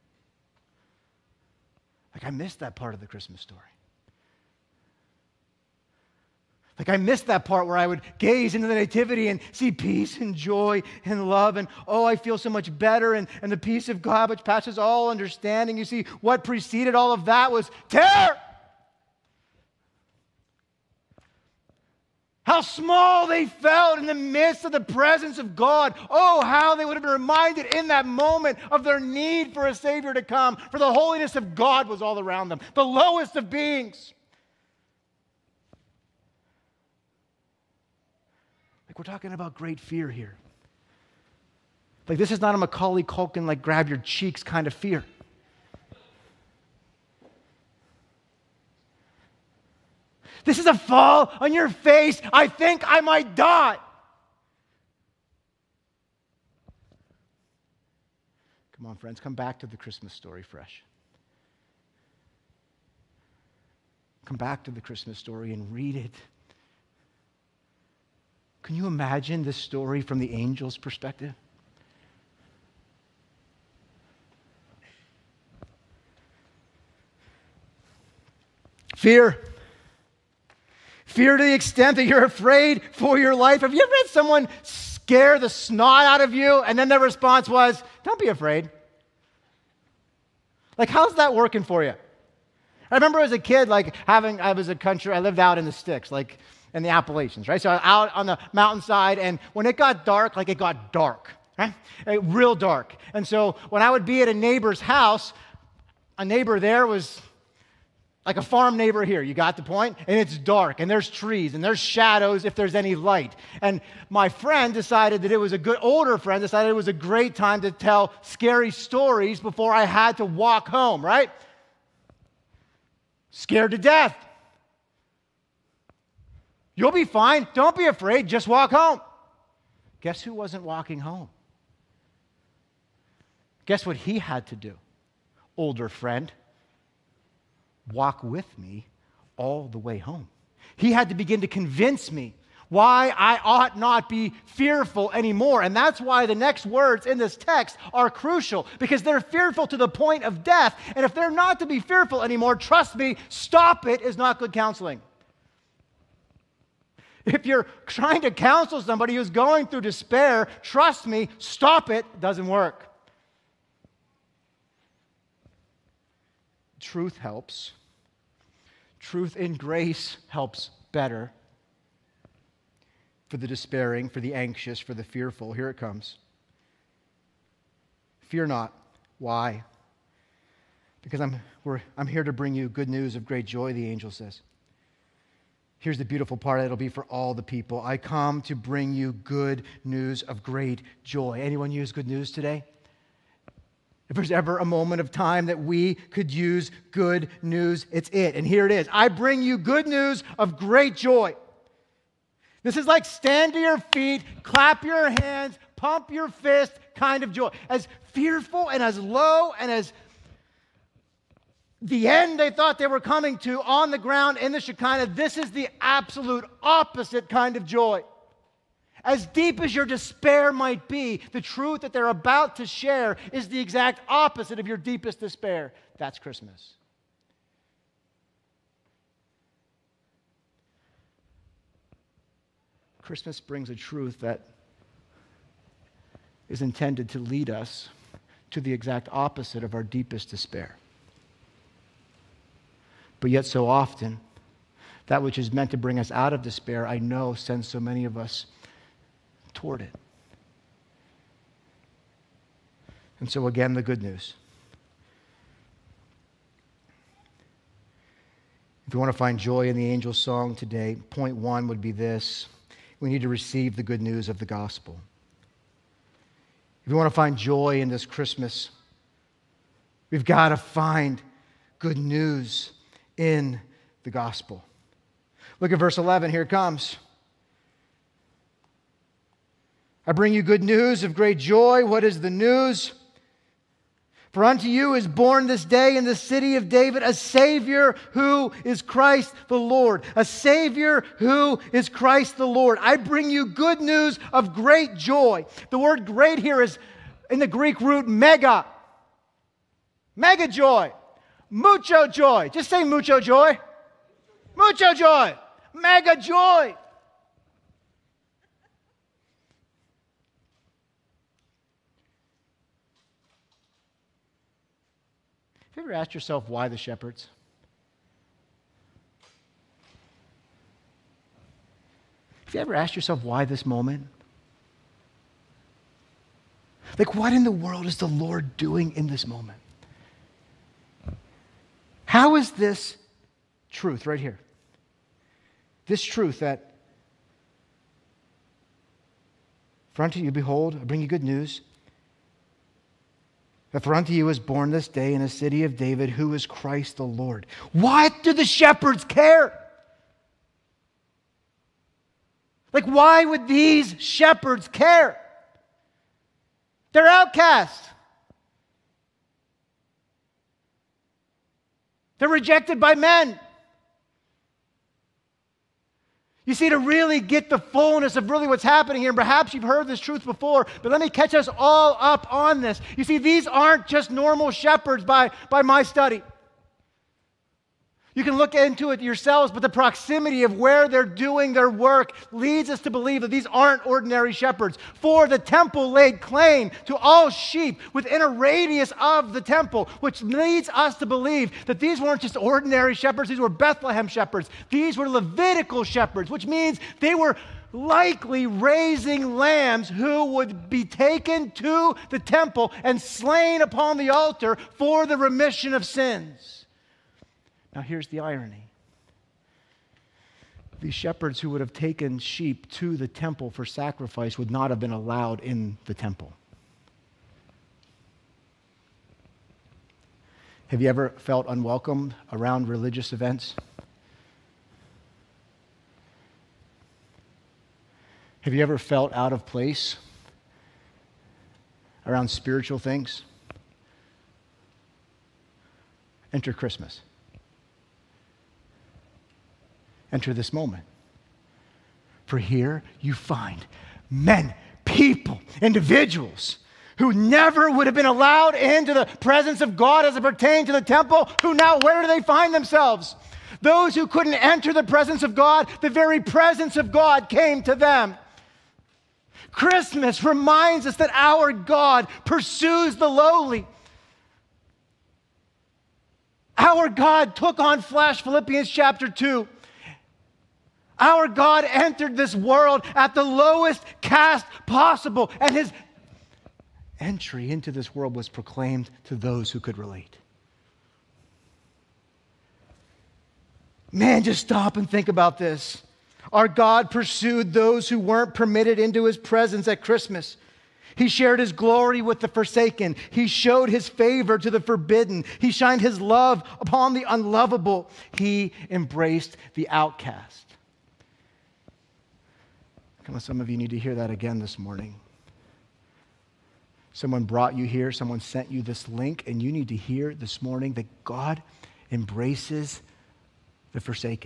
Like, I missed that part of the Christmas story. Like, I missed that part where I would gaze into the nativity and see peace and joy and love and, oh, I feel so much better, and, and the peace of God which passes all understanding. You see, what preceded all of that was terror. How small they felt in the midst of the presence of God. Oh, how they would have been reminded in that moment of their need for a Savior to come, for the holiness of God was all around them, the lowest of beings. Like, we're talking about great fear here. Like, this is not a Macaulay Culkin, like, grab your cheeks kind of fear. This is a fall on your face. I think I might die. Come on, friends, come back to the Christmas story fresh. Come back to the Christmas story and read it. Can you imagine this story from the angel's perspective? Fear. Fear to the extent that you're afraid for your life. Have you ever had someone scare the snot out of you and then their response was, don't be afraid? Like, how's that working for you? I remember as a kid, like having, I was a country, I lived out in the sticks, like in the Appalachians, right? So I was out on the mountainside, and when it got dark, like it got dark, right? It, real dark. And so when I would be at a neighbor's house, a neighbor there was like a farm neighbor here, you got the point? And it's dark, and there's trees, and there's shadows if there's any light. And my friend decided that it was a good, older friend decided it was a great time to tell scary stories before I had to walk home, right? Scared to death. You'll be fine. Don't be afraid. Just walk home. Guess who wasn't walking home? Guess what he had to do? Older friend. Walk with me all the way home. He had to begin to convince me why I ought not be fearful anymore. And that's why the next words in this text are crucial, because they're fearful to the point of death. And if they're not to be fearful anymore, trust me, stop it is not good counseling. If you're trying to counsel somebody who's going through despair, trust me, stop it doesn't work. Truth helps. Truth in grace helps better. For the despairing, for the anxious, for the fearful. Here it comes. Fear not. Why? Because I'm, we're, I'm here to bring you good news of great joy, the angel says. Here's the beautiful part. It'll be for all the people. I come to bring you good news of great joy. Anyone use good news today? If there's ever a moment of time that we could use good news, it's it. And here it is. I bring you good news of great joy. This is like stand to your feet, clap your hands, pump your fist kind of joy. As fearful and as low and as the end they thought they were coming to on the ground in the Shekinah, this is the absolute opposite kind of joy. As deep as your despair might be, the truth that they're about to share is the exact opposite of your deepest despair. That's Christmas. Christmas brings a truth that is intended to lead us to the exact opposite of our deepest despair. But yet so often, that which is meant to bring us out of despair, I know sends so many of us toward it. And so again, the good news. If you want to find joy in the angel's song today, point one would be this. We need to receive the good news of the gospel. If you want to find joy in this Christmas, we've got to find good news in the gospel. Look at verse eleven. Here it comes. I bring you good news of great joy. What is the news? For unto you is born this day in the city of David a Savior who is Christ the Lord. A Savior who is Christ the Lord. I bring you good news of great joy. The word great here is in the Greek root mega. Mega joy. Mucho joy. Just say mucho joy. Mucho joy. Mega joy. Have you ever asked yourself why the shepherds? Have you ever asked yourself why this moment? Like, what in the world is the Lord doing in this moment? How is this truth right here? This truth that, for unto you, behold, I bring you good news. That for unto you is born this day in a city of David, who is Christ the Lord. What do the shepherds care? Like, why would these shepherds care? They're outcasts. They're rejected by men. You see, to really get the fullness of really what's happening here, and perhaps you've heard this truth before, but let me catch us all up on this. You see, these aren't just normal shepherds by, by my study. You can look into it yourselves, but the proximity of where they're doing their work leads us to believe that these aren't ordinary shepherds. For the temple laid claim to all sheep within a radius of the temple, which leads us to believe that these weren't just ordinary shepherds, these were Bethlehem shepherds. These were Levitical shepherds, which means they were likely raising lambs who would be taken to the temple and slain upon the altar for the remission of sins. Now, here's the irony. These shepherds who would have taken sheep to the temple for sacrifice would not have been allowed in the temple. Have you ever felt unwelcome around religious events? Have you ever felt out of place around spiritual things? Enter Christmas. Enter this moment. For here you find men, people, individuals who never would have been allowed into the presence of God as it pertained to the temple, who now, where do they find themselves? Those who couldn't enter the presence of God, the very presence of God came to them. Christmas reminds us that our God pursues the lowly. Our God took on flesh, Philippians chapter two. Our God entered this world at the lowest caste possible, and his entry into this world was proclaimed to those who could relate. Man, just stop and think about this. Our God pursued those who weren't permitted into his presence at Christmas. He shared his glory with the forsaken. He showed his favor to the forbidden. He shined his love upon the unlovable. He embraced the outcast. Come on, some of you need to hear that again this morning. Someone brought you here, someone sent you this link, and you need to hear this morning that God embraces the forsaken.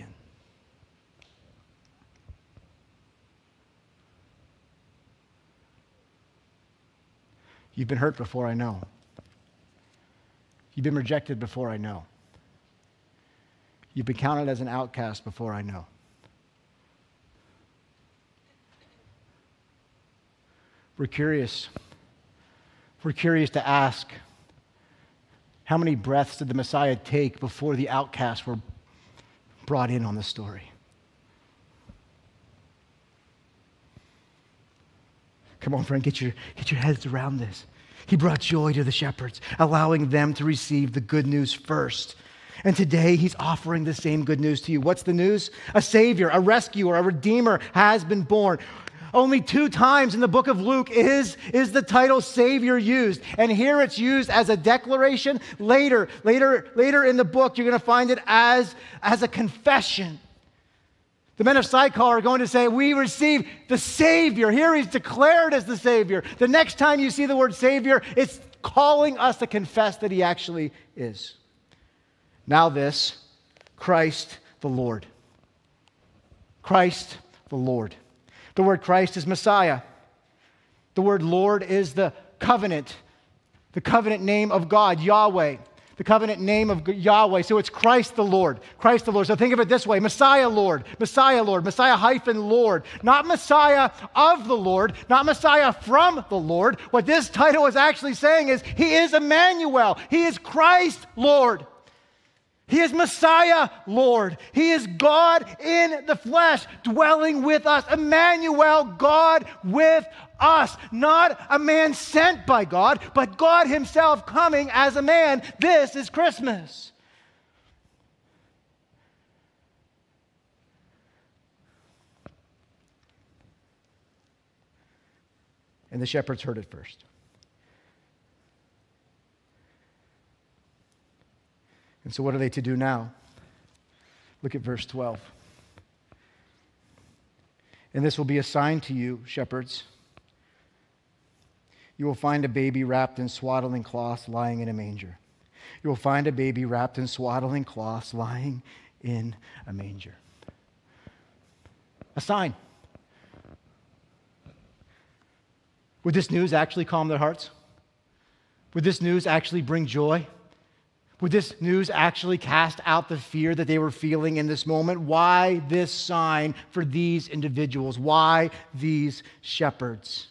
You've been hurt before, I know. You've been rejected before, I know. You've been counted as an outcast before, I know. We're curious. We're curious to ask, how many breaths did the Messiah take before the outcasts were brought in on the story? Come on, friend, get your, get your heads around this. He brought joy to the shepherds, allowing them to receive the good news first. And today, he's offering the same good news to you. What's the news? A Savior, a rescuer, a Redeemer has been born. Only two times in the book of Luke is, is the title Savior used. And here it's used as a declaration. Later, later, later in the book, you're going to find it as, as a confession. The men of Sychar are going to say, we receive the Savior. Here he's declared as the Savior. The next time you see the word Savior, it's calling us to confess that he actually is. Now this, Christ the Lord. Christ the Lord. The word Christ is Messiah. The word Lord is the covenant, the covenant name of God, Yahweh, the covenant name of Yahweh. So it's Christ the Lord, Christ the Lord. So think of it this way, Messiah Lord, Messiah Lord, Messiah hyphen Lord. Not Messiah of the Lord, not Messiah from the Lord. What this title is actually saying is he is Emmanuel. He is Christ Lord. He is Messiah, Lord. He is God in the flesh, dwelling with us. Emmanuel, God with us. Not a man sent by God, but God himself coming as a man. This is Christmas. And the shepherds heard it first. And so what are they to do now? Look at verse twelve. And this will be a sign to you, shepherds. You will find a baby wrapped in swaddling cloths lying in a manger. You will find a baby wrapped in swaddling cloths lying in a manger. A sign. Would this news actually calm their hearts? Would this news actually bring joy? Would this news actually cast out the fear that they were feeling in this moment? Why this sign for these individuals? Why these shepherds?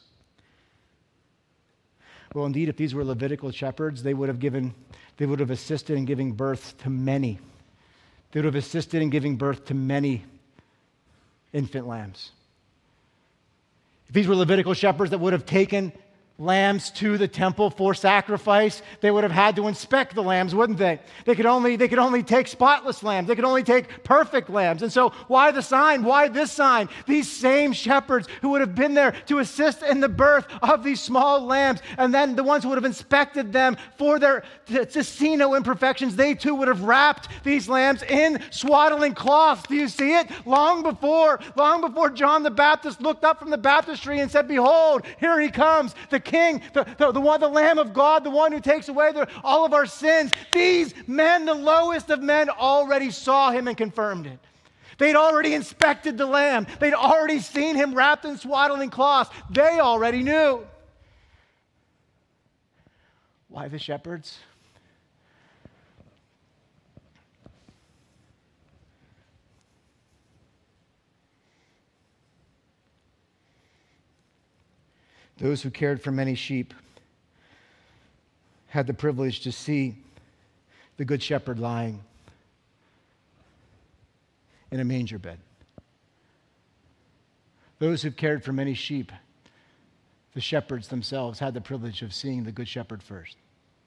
Well, indeed, if these were Levitical shepherds, they would have given, they would have assisted in giving birth to many. They would have assisted in giving birth to many infant lambs. If these were Levitical shepherds that would have taken lambs to the temple for sacrifice, they would have had to inspect the lambs, wouldn't they? They could only, they could only take spotless lambs. They could only take perfect lambs. And so why the sign? Why this sign? These same shepherds who would have been there to assist in the birth of these small lambs, and then the ones who would have inspected them for their, to, to see no imperfections, they too would have wrapped these lambs in swaddling cloths. Do you see it? Long before, long before John the Baptist looked up from the baptistry and said, "Behold, here he comes, the King, the, the, the one, the Lamb of God, the one who takes away the, all of our sins." These men, the lowest of men, already saw him and confirmed it. They'd already inspected the lamb. They'd already seen him wrapped in swaddling cloths. They already knew. Why the shepherds? Those who cared for many sheep had the privilege to see the Good Shepherd lying in a manger bed. Those who cared for many sheep, the shepherds themselves, had the privilege of seeing the Good Shepherd first.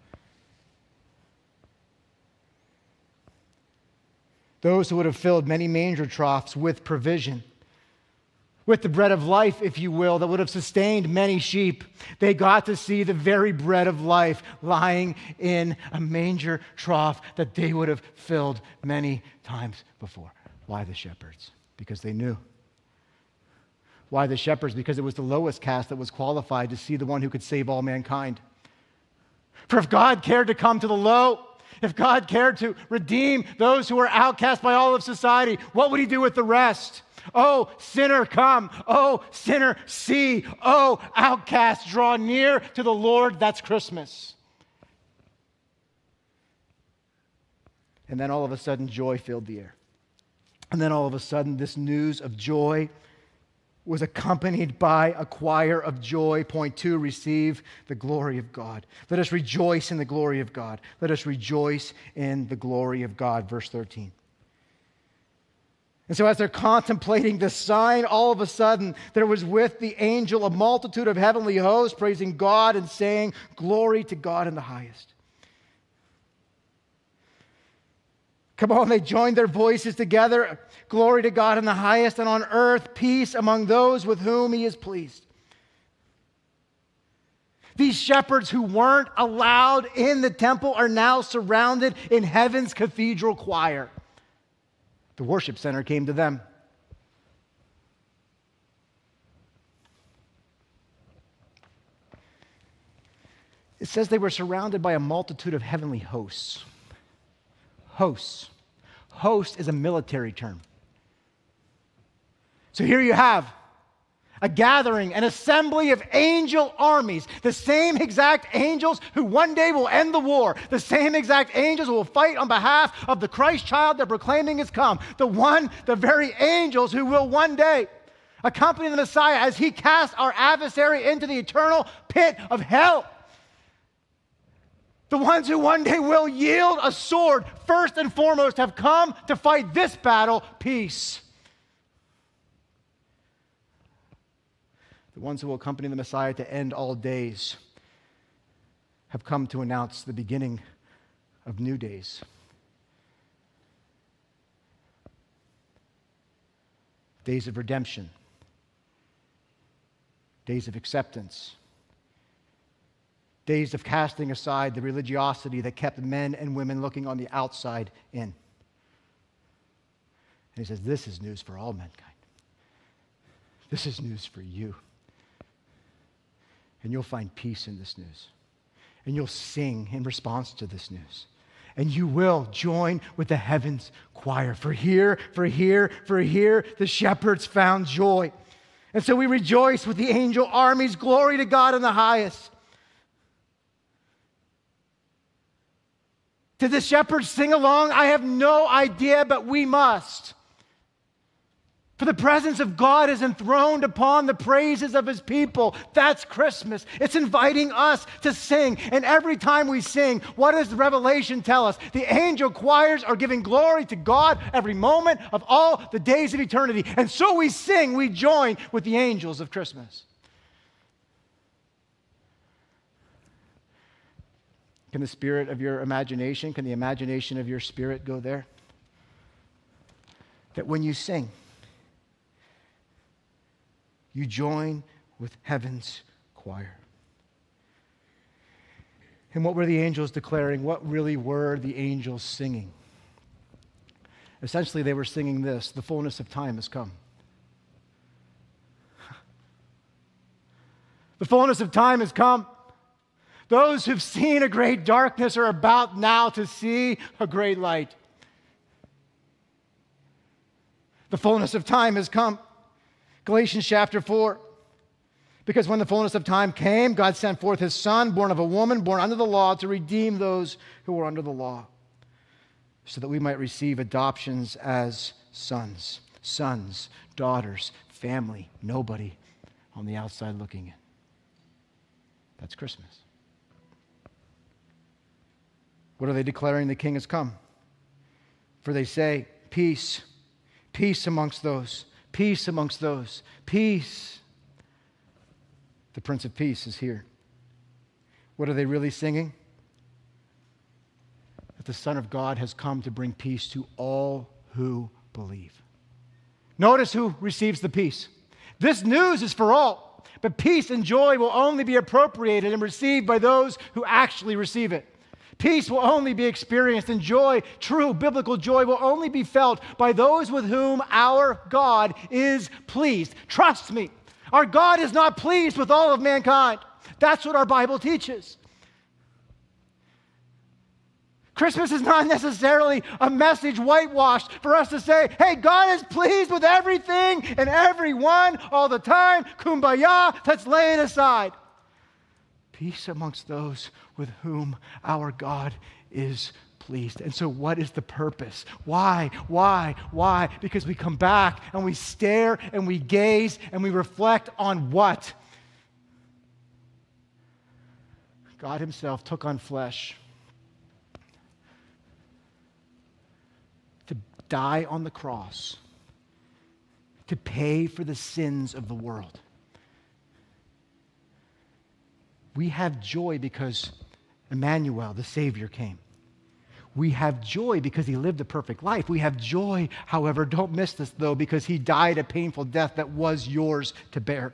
Those who would have filled many manger troughs with provision, with the bread of life, if you will, that would have sustained many sheep, they got to see the very bread of life lying in a manger trough that they would have filled many times before. Why the shepherds? Because they knew. Why the shepherds? Because it was the lowest caste that was qualified to see the one who could save all mankind. For if God cared to come to the low, if God cared to redeem those who were outcast by all of society, what would he do with the rest? Oh, sinner, come. Oh, sinner, see. Oh, outcast, draw near to the Lord. That's Christmas. And then all of a sudden, joy filled the air. And then all of a sudden, this news of joy was accompanied by a choir of joy. Point two, receive the glory of God. Let us rejoice in the glory of God. Let us rejoice in the glory of God. Verse thirteen. And so as they're contemplating the sign, all of a sudden there was with the angel a multitude of heavenly hosts praising God and saying, "Glory to God in the highest." Come on, they joined their voices together. Glory to God in the highest, and on earth peace among those with whom he is pleased. These shepherds who weren't allowed in the temple are now surrounded in heaven's cathedral choir. The worship center came to them. It says they were surrounded by a multitude of heavenly hosts. Hosts. Host is a military term. So here you have a gathering, an assembly of angel armies, the same exact angels who one day will end the war, the same exact angels who will fight on behalf of the Christ child they're proclaiming has come, the one, the very angels who will one day accompany the Messiah as he casts our adversary into the eternal pit of hell. The ones who one day will yield a sword, first and foremost, have come to fight this battle, peace. The ones who will accompany the Messiah to end all days have come to announce the beginning of new days. Days of redemption. Days of acceptance. Days of casting aside the religiosity that kept men and women looking on the outside in. And he says, this is news for all mankind. This is news for you. And you'll find peace in this news. And you'll sing in response to this news. And you will join with the heavens choir. For here, for here, for here, the shepherds found joy. And so we rejoice with the angel armies. Glory to God in the highest. Did the shepherds sing along? I have no idea, but we must. For the presence of God is enthroned upon the praises of his people. That's Christmas. It's inviting us to sing. And every time we sing, what does the Revelation tell us? The angel choirs are giving glory to God every moment of all the days of eternity. And so we sing, we join with the angels of Christmas. Can the spirit of your imagination, can the imagination of your spirit go there? That when you sing, you join with heaven's choir. And what were the angels declaring? What really were the angels singing? Essentially, they were singing this: the fullness of time has come. The fullness of time has come. Those who've seen a great darkness are about now to see a great light. The fullness of time has come. Galatians chapter four. Because when the fullness of time came, God sent forth his Son, born of a woman, born under the law, to redeem those who were under the law, so that we might receive adoptions as sons, sons, daughters, family, nobody on the outside looking in. That's Christmas. What are they declaring? The King has come. For they say, peace, peace amongst those, peace amongst those, peace. The Prince of Peace is here. What are they really singing? That the Son of God has come to bring peace to all who believe. Notice who receives the peace. This news is for all, but peace and joy will only be appropriated and received by those who actually receive it. Peace will only be experienced, and joy, true biblical joy, will only be felt by those with whom our God is pleased. Trust me, our God is not pleased with all of mankind. That's what our Bible teaches. Christmas is not necessarily a message whitewashed for us to say, hey, God is pleased with everything and everyone all the time. Kumbaya, let's lay it aside. Peace amongst those with whom our God is pleased. And so what is the purpose? Why? Why? Why? Because we come back and we stare and we gaze and we reflect on what? God himself took on flesh to die on the cross, to pay for the sins of the world. We have joy because Emmanuel, the Savior, came. We have joy because he lived a perfect life. We have joy, however, don't miss this though, because he died a painful death that was yours to bear.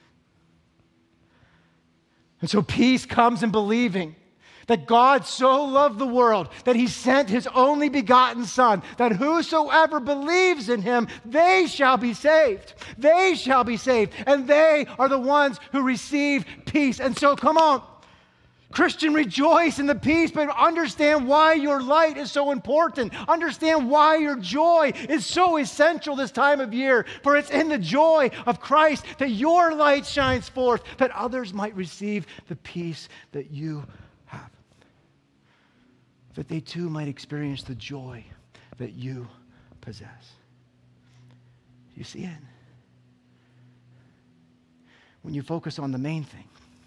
And so peace comes in believing that God so loved the world that he sent his only begotten Son, that whosoever believes in him, they shall be saved. They shall be saved. And they are the ones who receive peace. And so come on, Christian, rejoice in the peace, but understand why your light is so important. Understand why your joy is so essential this time of year. For it's in the joy of Christ that your light shines forth, that others might receive the peace that you have. That they too might experience the joy that you possess. You see it? When you focus on the main thing,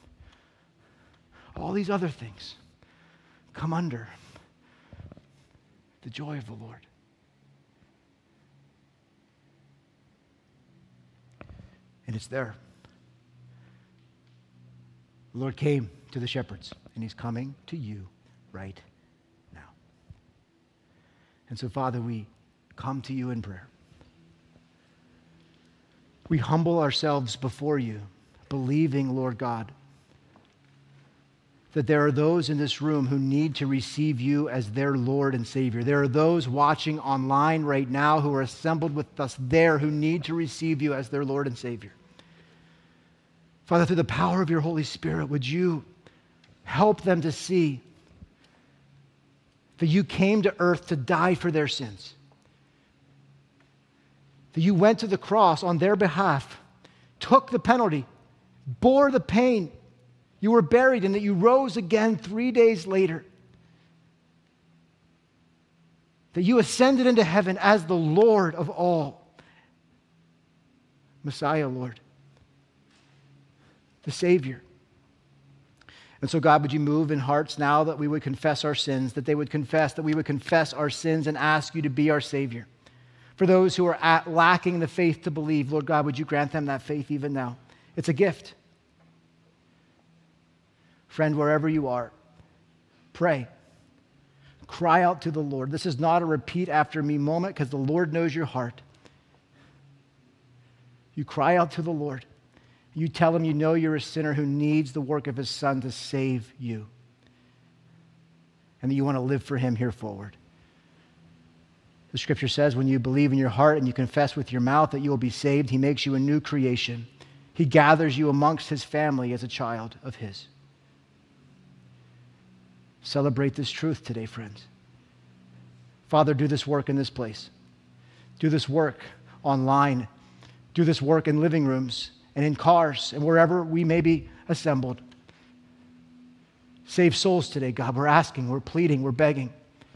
all these other things come under the joy of the Lord. And it's there. The Lord came to the shepherds, and he's coming to you right now. And so, Father, we come to you in prayer. We humble ourselves before you, believing, Lord God, that there are those in this room who need to receive you as their Lord and Savior. There are those watching online right now who are assembled with us there who need to receive you as their Lord and Savior. Father, through the power of your Holy Spirit, would you help them to see that you came to earth to die for their sins, that you went to the cross on their behalf, took the penalty, bore the pain, you were buried, and that you rose again three days later, that you ascended into heaven as the Lord of all, Messiah, Lord, the Savior. And so, God, would you move in hearts now that we would confess our sins, that they would confess, that we would confess our sins and ask you to be our Savior. For those who are at, lacking the faith to believe, Lord God, would you grant them that faith even now? It's a gift. Friend, wherever you are, pray. Cry out to the Lord. This is not a repeat after me moment because the Lord knows your heart. You cry out to the Lord. You tell him you know you're a sinner who needs the work of his Son to save you, and that you want to live for him here forward. The scripture says when you believe in your heart and you confess with your mouth that you will be saved, he makes you a new creation. He gathers you amongst his family as a child of his. Celebrate this truth today, friends. Father, do this work in this place. Do this work online. Do this work in living rooms and in cars and wherever we may be assembled. Save souls today, God. We're asking, we're pleading, we're begging.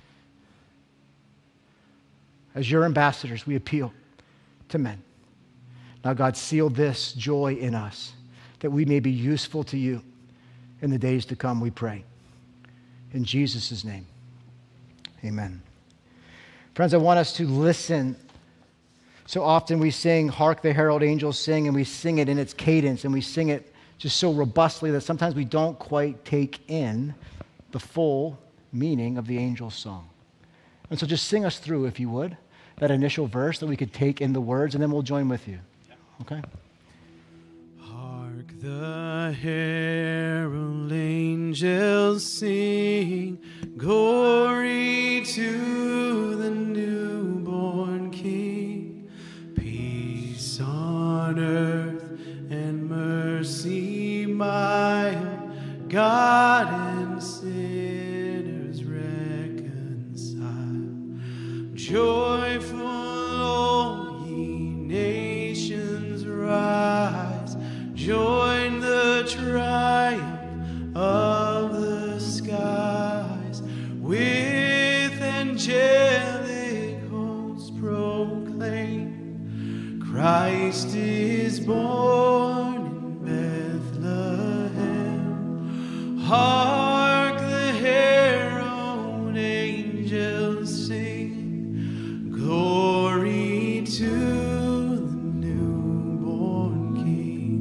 As your ambassadors, we appeal to men. Now, God, seal this joy in us, that we may be useful to you in the days to come, we pray. In Jesus' name, amen. Friends, I want us to listen. So often we sing, "Hark the Herald Angels Sing," and we sing it in its cadence, and we sing it just so robustly that sometimes we don't quite take in the full meaning of the angel's song. And so just sing us through, if you would, that initial verse that we could take in the words, and then we'll join with you. Okay? Hark the herald angels sing, glory to the newborn King, peace on earth and mercy mild, God and sinners reconciled. Joyful all ye nations rise, join the triumph of the skies, with angelic hosts proclaim, Christ is born in Bethlehem. Hark the herald angels sing, glory to the newborn King.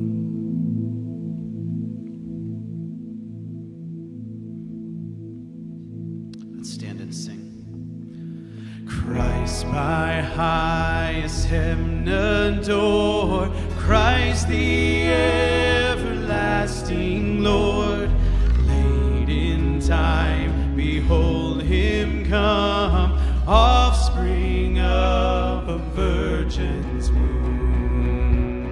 Let's stand and sing. Christ by highest heaven adored, Christ the everlasting Lord. Late in time, behold him come, offspring of a virgin's womb.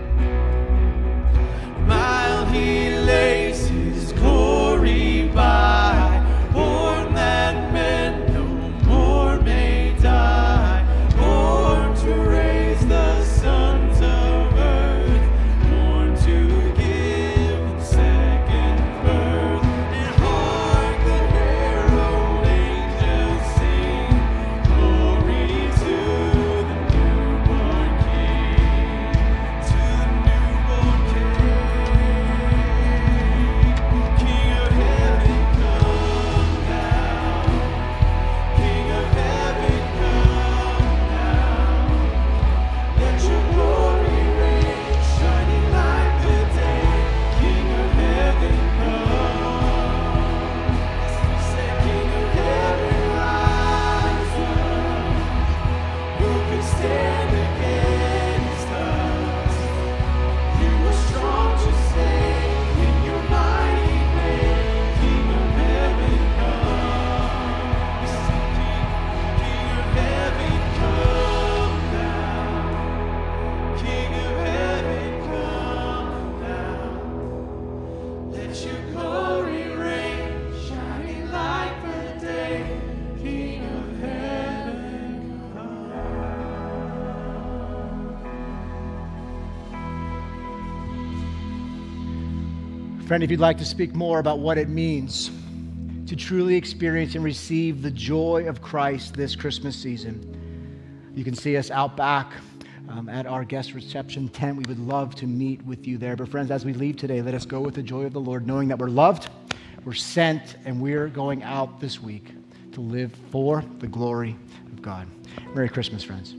Mild he lays his glory by, born that men no more may die, born to raise the sons of earth, born to give them second birth. And hark the herald angels sing, glory Friend, if you'd like to speak more about what it means to truly experience and receive the joy of Christ this Christmas season, you can see us out back um, at our guest reception tent. We would love to meet with you there. But friends, as we leave today, let us go with the joy of the Lord, knowing that we're loved, we're sent, and we're going out this week to live for the glory of God. Merry Christmas, friends.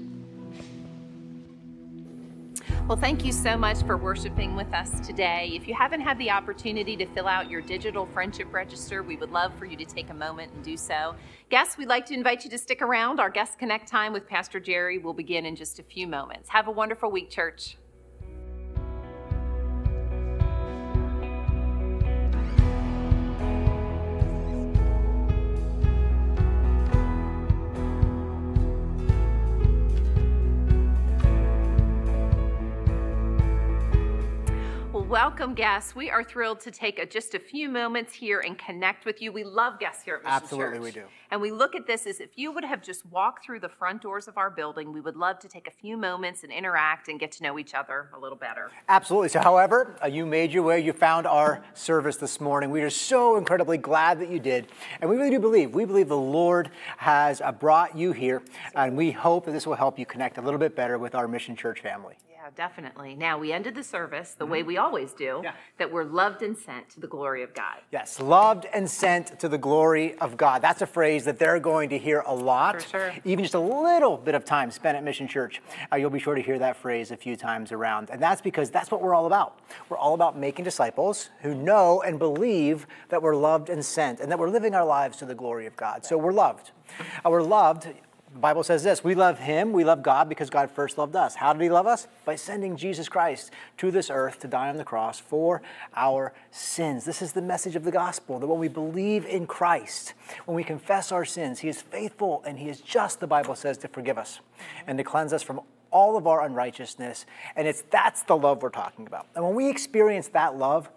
Well, thank you so much for worshiping with us today. If you haven't had the opportunity to fill out your digital friendship register, we would love for you to take a moment and do so. Guests, we'd like to invite you to stick around. Our Guest Connect time with Pastor Jerry will begin in just a few moments. Have a wonderful week, church. Welcome, guests. We are thrilled to take a, just a few moments here and connect with you. We love guests here at Mission Absolutely, Church. we do. And we look at this as if you would have just walked through the front doors of our building, we would love to take a few moments and interact and get to know each other a little better. Absolutely. So however, uh, you made your way, you found our service this morning. We are so incredibly glad that you did. And we really do believe, we believe the Lord has uh, brought you here. And we hope that this will help you connect a little bit better with our Mission Church family. Yeah, definitely. Now, we ended the service the way we always do, Yeah. that we're loved and sent to the glory of God. Yes, loved and sent to the glory of God. That's a phrase that they're going to hear a lot. For sure. Even just a little bit of time spent at Mission Church, uh, you'll be sure to hear that phrase a few times around. And that's because that's what we're all about. We're all about making disciples who know and believe that we're loved and sent and that we're living our lives to the glory of God. So we're loved. Uh, we're loved. The Bible says this, we love him, we love God because God first loved us. How did he love us? By sending Jesus Christ to this earth to die on the cross for our sins. This is the message of the gospel, that when we believe in Christ, when we confess our sins, he is faithful and he is just, the Bible says, to forgive us and to cleanse us from all of our unrighteousness. And it's that's the love we're talking about. And when we experience that love,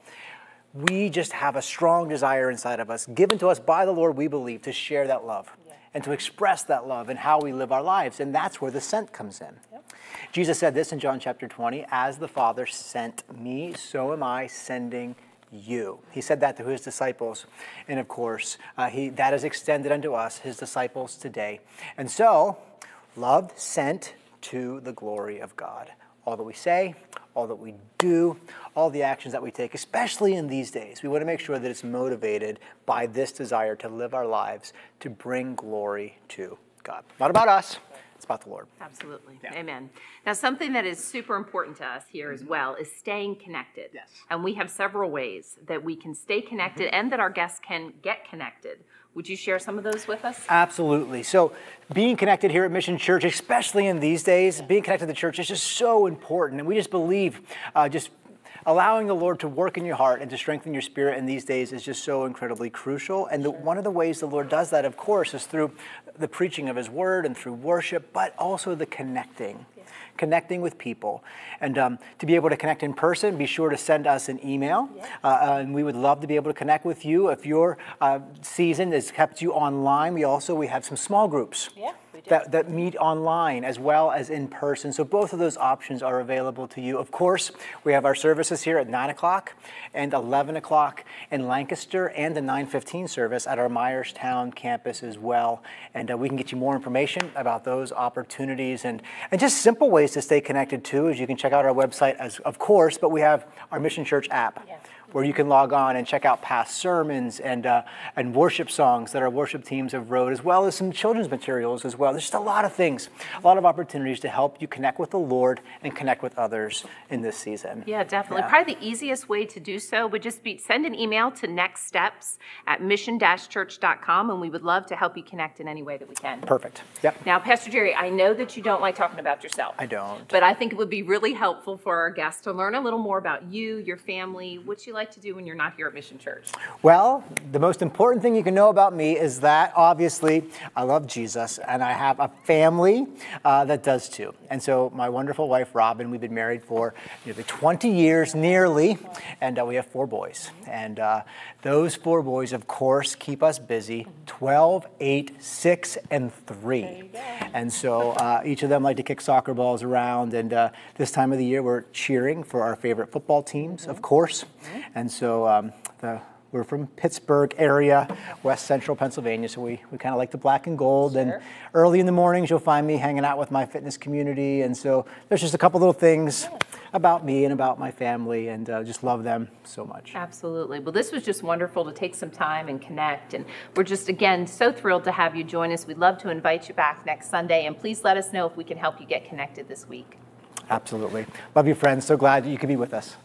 we just have a strong desire inside of us, given to us by the Lord, we believe, to share that love. And to express that love in how we live our lives. And that's where the sent comes in. Yep. Jesus said this in John chapter twenty, as the Father sent me, so am I sending you. He said that to his disciples. And of course, uh, he that is extended unto us, his disciples today. And so, loved, sent to the glory of God. All that we say, all that we do, all the actions that we take, especially in these days, we want to make sure that it's motivated by this desire to live our lives to bring glory to God. Not about us, it's about the Lord. Absolutely. Yeah. Amen. Now, something that is super important to us here as well is staying connected. Yes. And we have several ways that we can stay connected and that our guests can get connected. Would you share some of those with us? Absolutely. So being connected here at Mission Church, especially in these days, being connected to the church is just so important. And we just believe uh, just allowing the Lord to work in your heart and to strengthen your spirit in these days is just so incredibly crucial. And the, one of the ways the Lord does that, of course, is through the preaching of his word and through worship, but also the connecting. Connecting with people. And um, to be able to connect in person, be sure to send us an email. Yeah. Uh, and we would love to be able to connect with you. If your uh, season has kept you online, we also we have some small groups. Yeah. That, that meet online as well as in person. So both of those options are available to you. Of course, we have our services here at nine o'clock and eleven o'clock in Lancaster and the nine fifteen service at our Myerstown campus as well. And uh, we can get you more information about those opportunities and, and just simple ways to stay connected too, as you can check out our website, as of course, but we have our Mission Church app. Yeah. Where you can log on and check out past sermons and uh, and worship songs that our worship teams have wrote, as well as some children's materials as well. There's just a lot of things, a lot of opportunities to help you connect with the Lord and connect with others in this season. Yeah, definitely. Yeah. Probably the easiest way to do so would just be send an email to next steps at mission dash church dot com, and we would love to help you connect in any way that we can. Perfect. Yep. Now, Pastor Jerry, I know that you don't like talking about yourself. I don't. But I think it would be really helpful for our guests to learn a little more about you, your family, what you like to do when you're not here at Mission Church. Well, the most important thing you can know about me is that obviously I love Jesus and I have a family uh, that does too. And so my wonderful wife, Robin, we've been married for nearly twenty years, nearly, and uh, we have four boys. And uh, those four boys, of course, keep us busy, twelve, eight, six, and three. And so uh, each of them like to kick soccer balls around. And uh, this time of the year, we're cheering for our favorite football teams, of course. And so um, the, we're from Pittsburgh area, west central Pennsylvania, so we, we kind of like the black and gold. Sure. And early in the mornings, you'll find me hanging out with my fitness community. And so there's just a couple little things about me and about my family, and uh, just love them so much. Absolutely. Well, this was just wonderful to take some time and connect. And we're just, again, so thrilled to have you join us. We'd love to invite you back next Sunday. And please let us know if we can help you get connected this week. Absolutely. Love you, friends. So glad that you could be with us.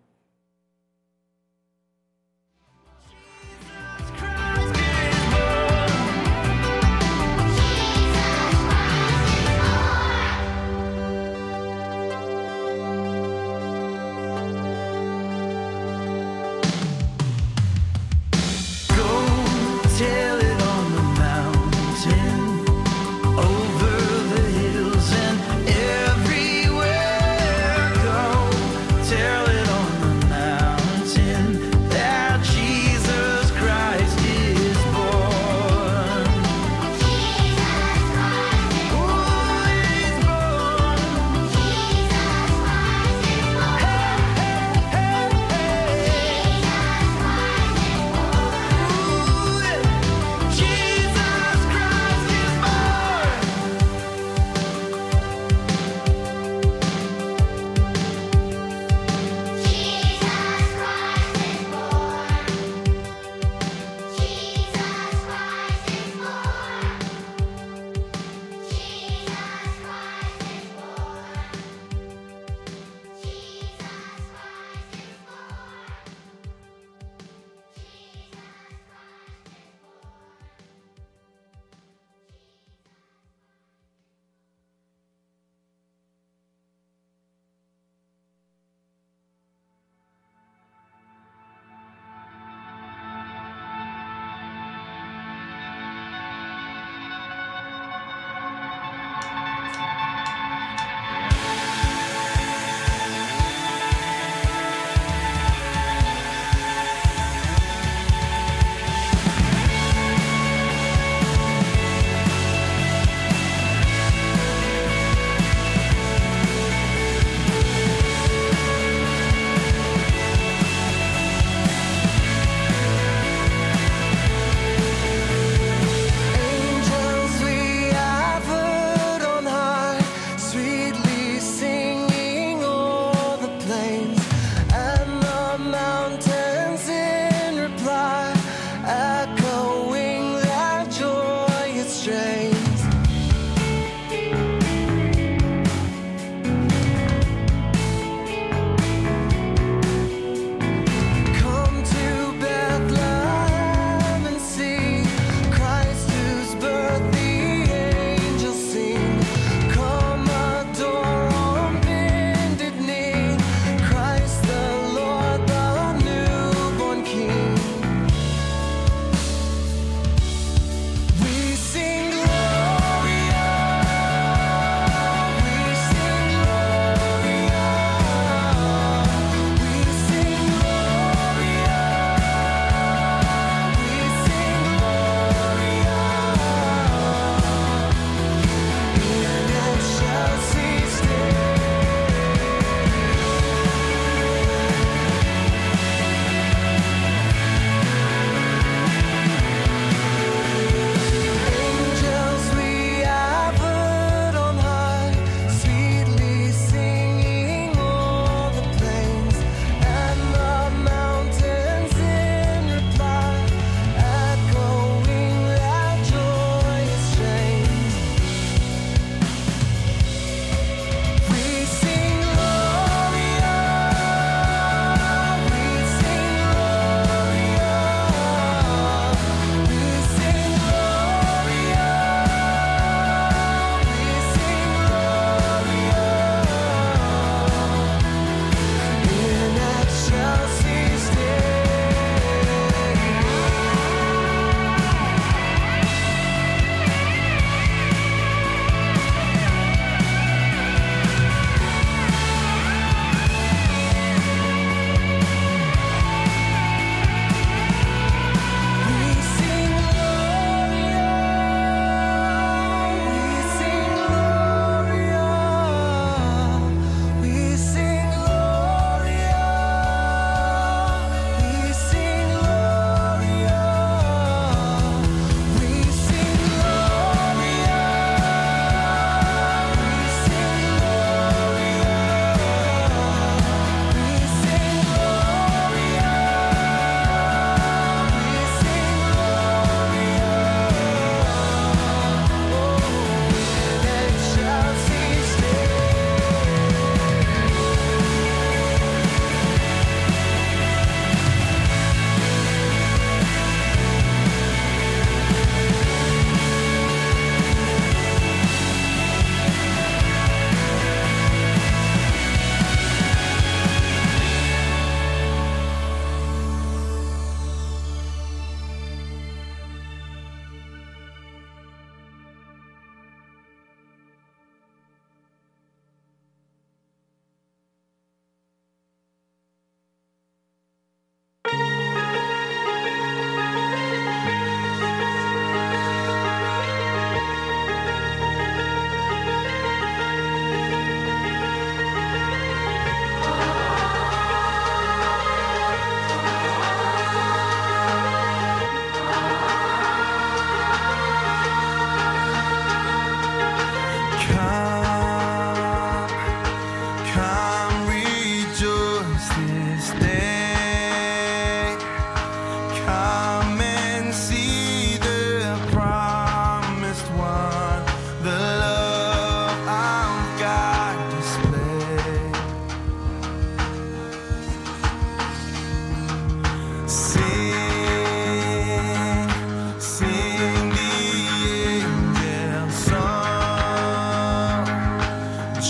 Tell it on the mountain, over the hills and everywhere. Go tell it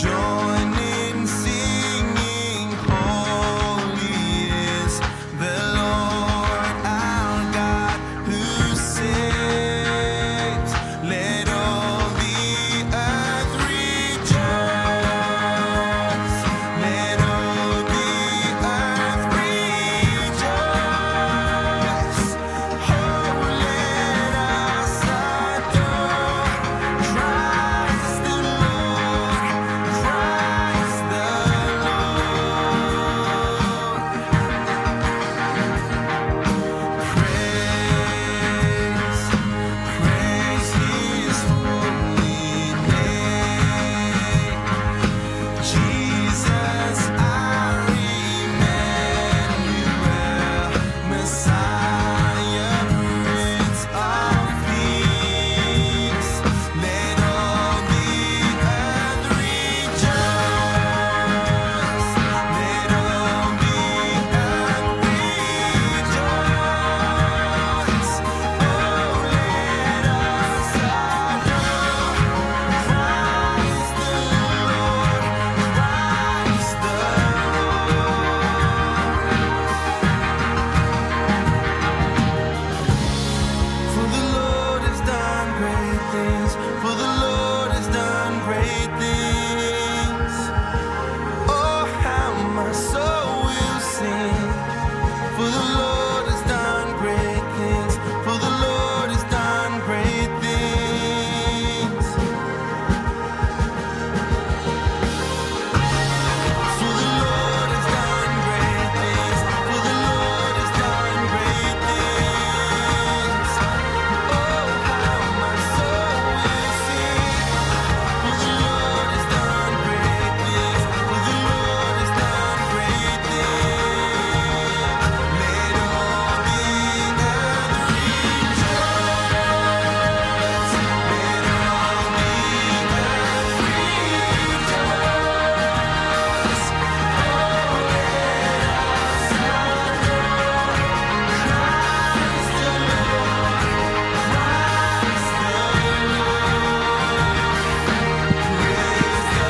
Join in singing, holy is the Lord our God who saves. Let all the earth rejoice. Let all the earth rejoice. Oh, let us adore Christ the Lord, Christ the Lord. Praise, praise His holy name. Jesus, our Emmanuel, Messiah, Prince of Peace. Let all the earth rejoice. Let all the earth rejoice. Oh, let us adore Christ the Lord, Christ the Lord. For the Lord has done great things. For the Lord has done great things. Oh, how my soul will sing. For the Lord has done great things. For the Lord has done great things. For the Lord has done great things. For the Lord has done great things. Oh, how my soul will sing. For the Lord has done great things. For the Lord has done great things. Let all the earth rejoice. Let all the earth rejoice. Oh, let us adore Christ the Lord, Christ the Lord. Praise the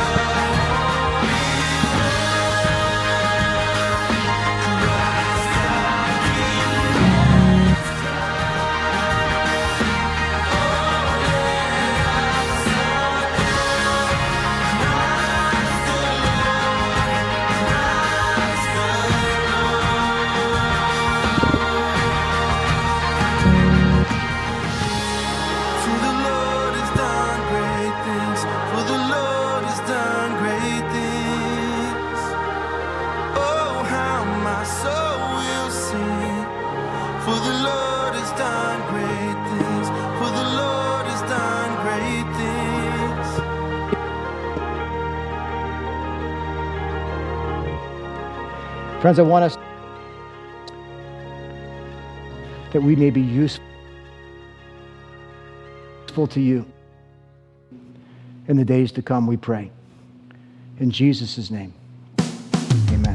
For the Lord has done great things. For the Lord has done great things. Oh, how my soul will sing. For the Lord has done great things. For the Lord has done great things. Friends, I want us that we may be useful to you in the days to come, we pray. In Jesus' name, amen.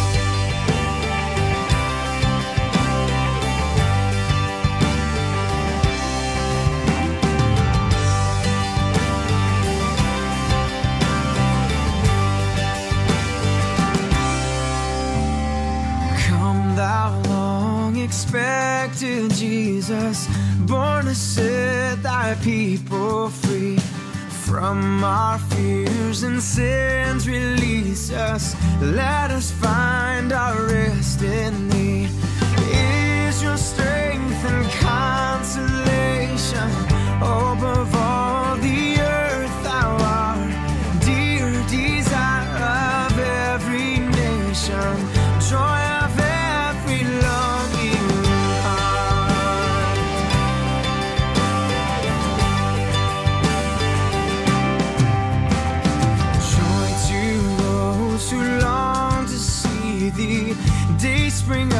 Come thou long expected Jesus, born to set thy people free. From our fears and sins release us. Let us find our rest in thee. Is your strength and consolation above all the earth thou art. Dear desire of every nation, joy of every longing heart. Joy to those who long to see thee. Day spring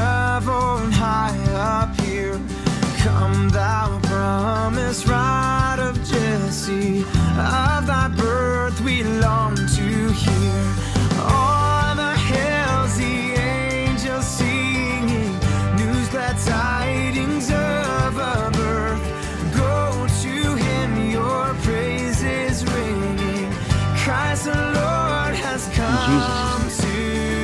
Jesus' name.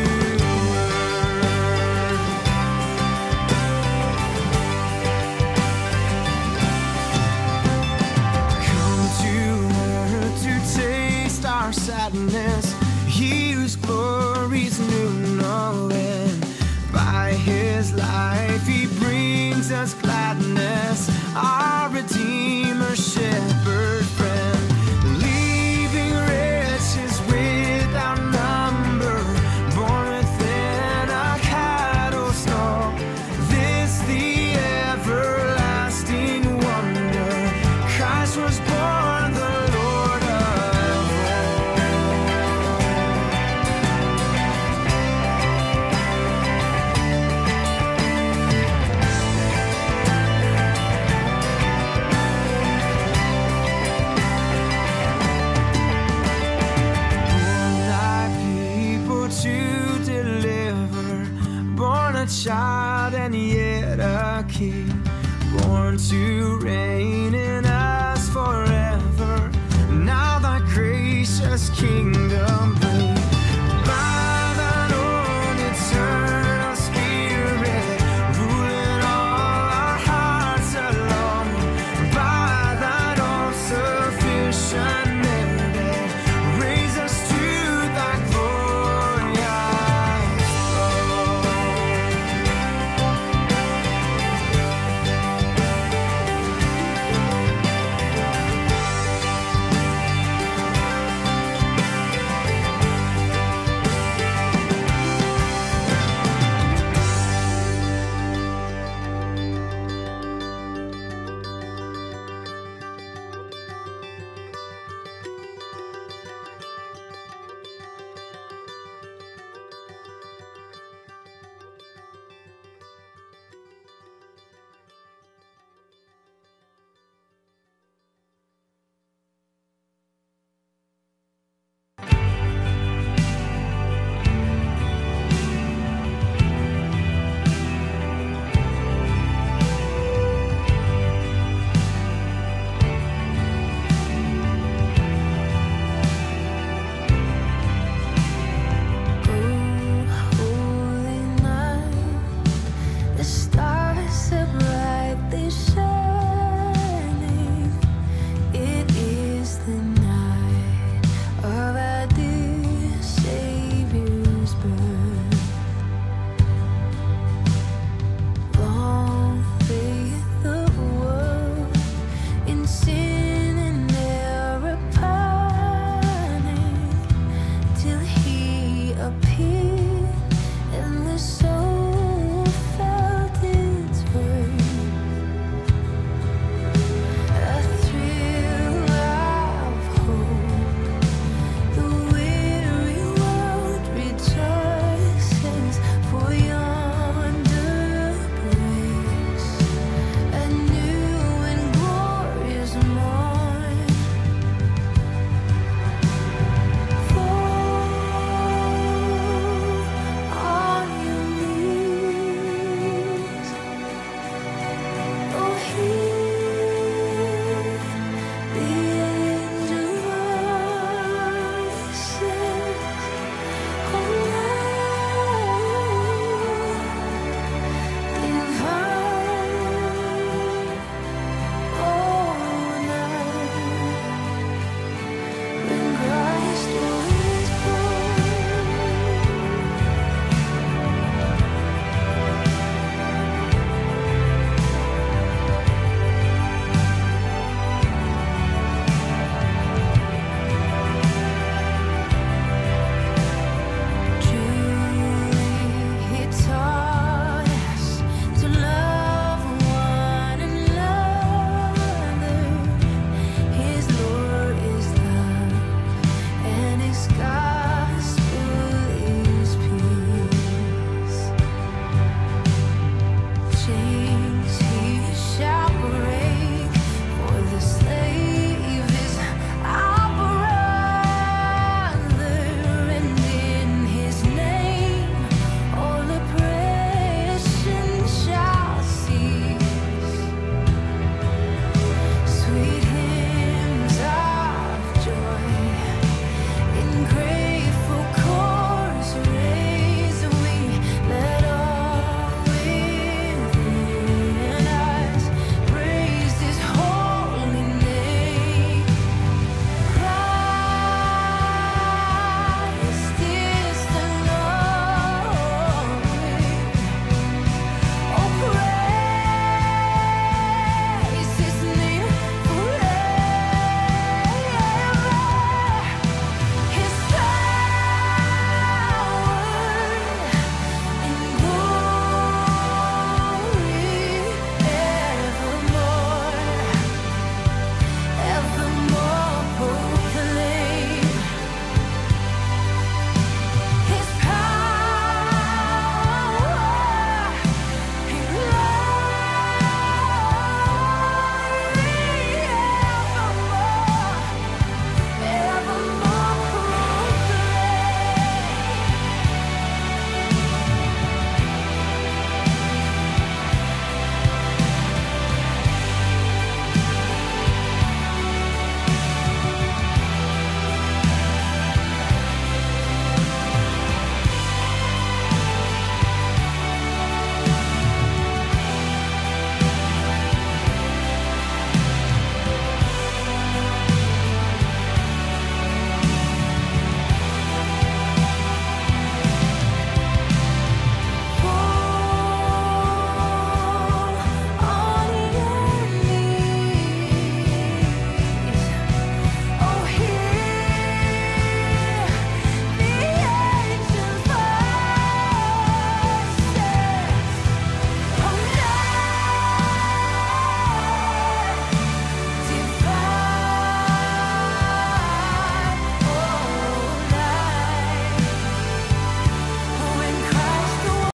Our sadness, he whose glories knew no end. By his life he brings us gladness, our Redeemer, shepherd friend, leaving riches without number, born within a cattle stall. This the everlasting wonder, Christ was born the Lord of child and yet a king, born to reign in us forever. Now thy gracious kingdom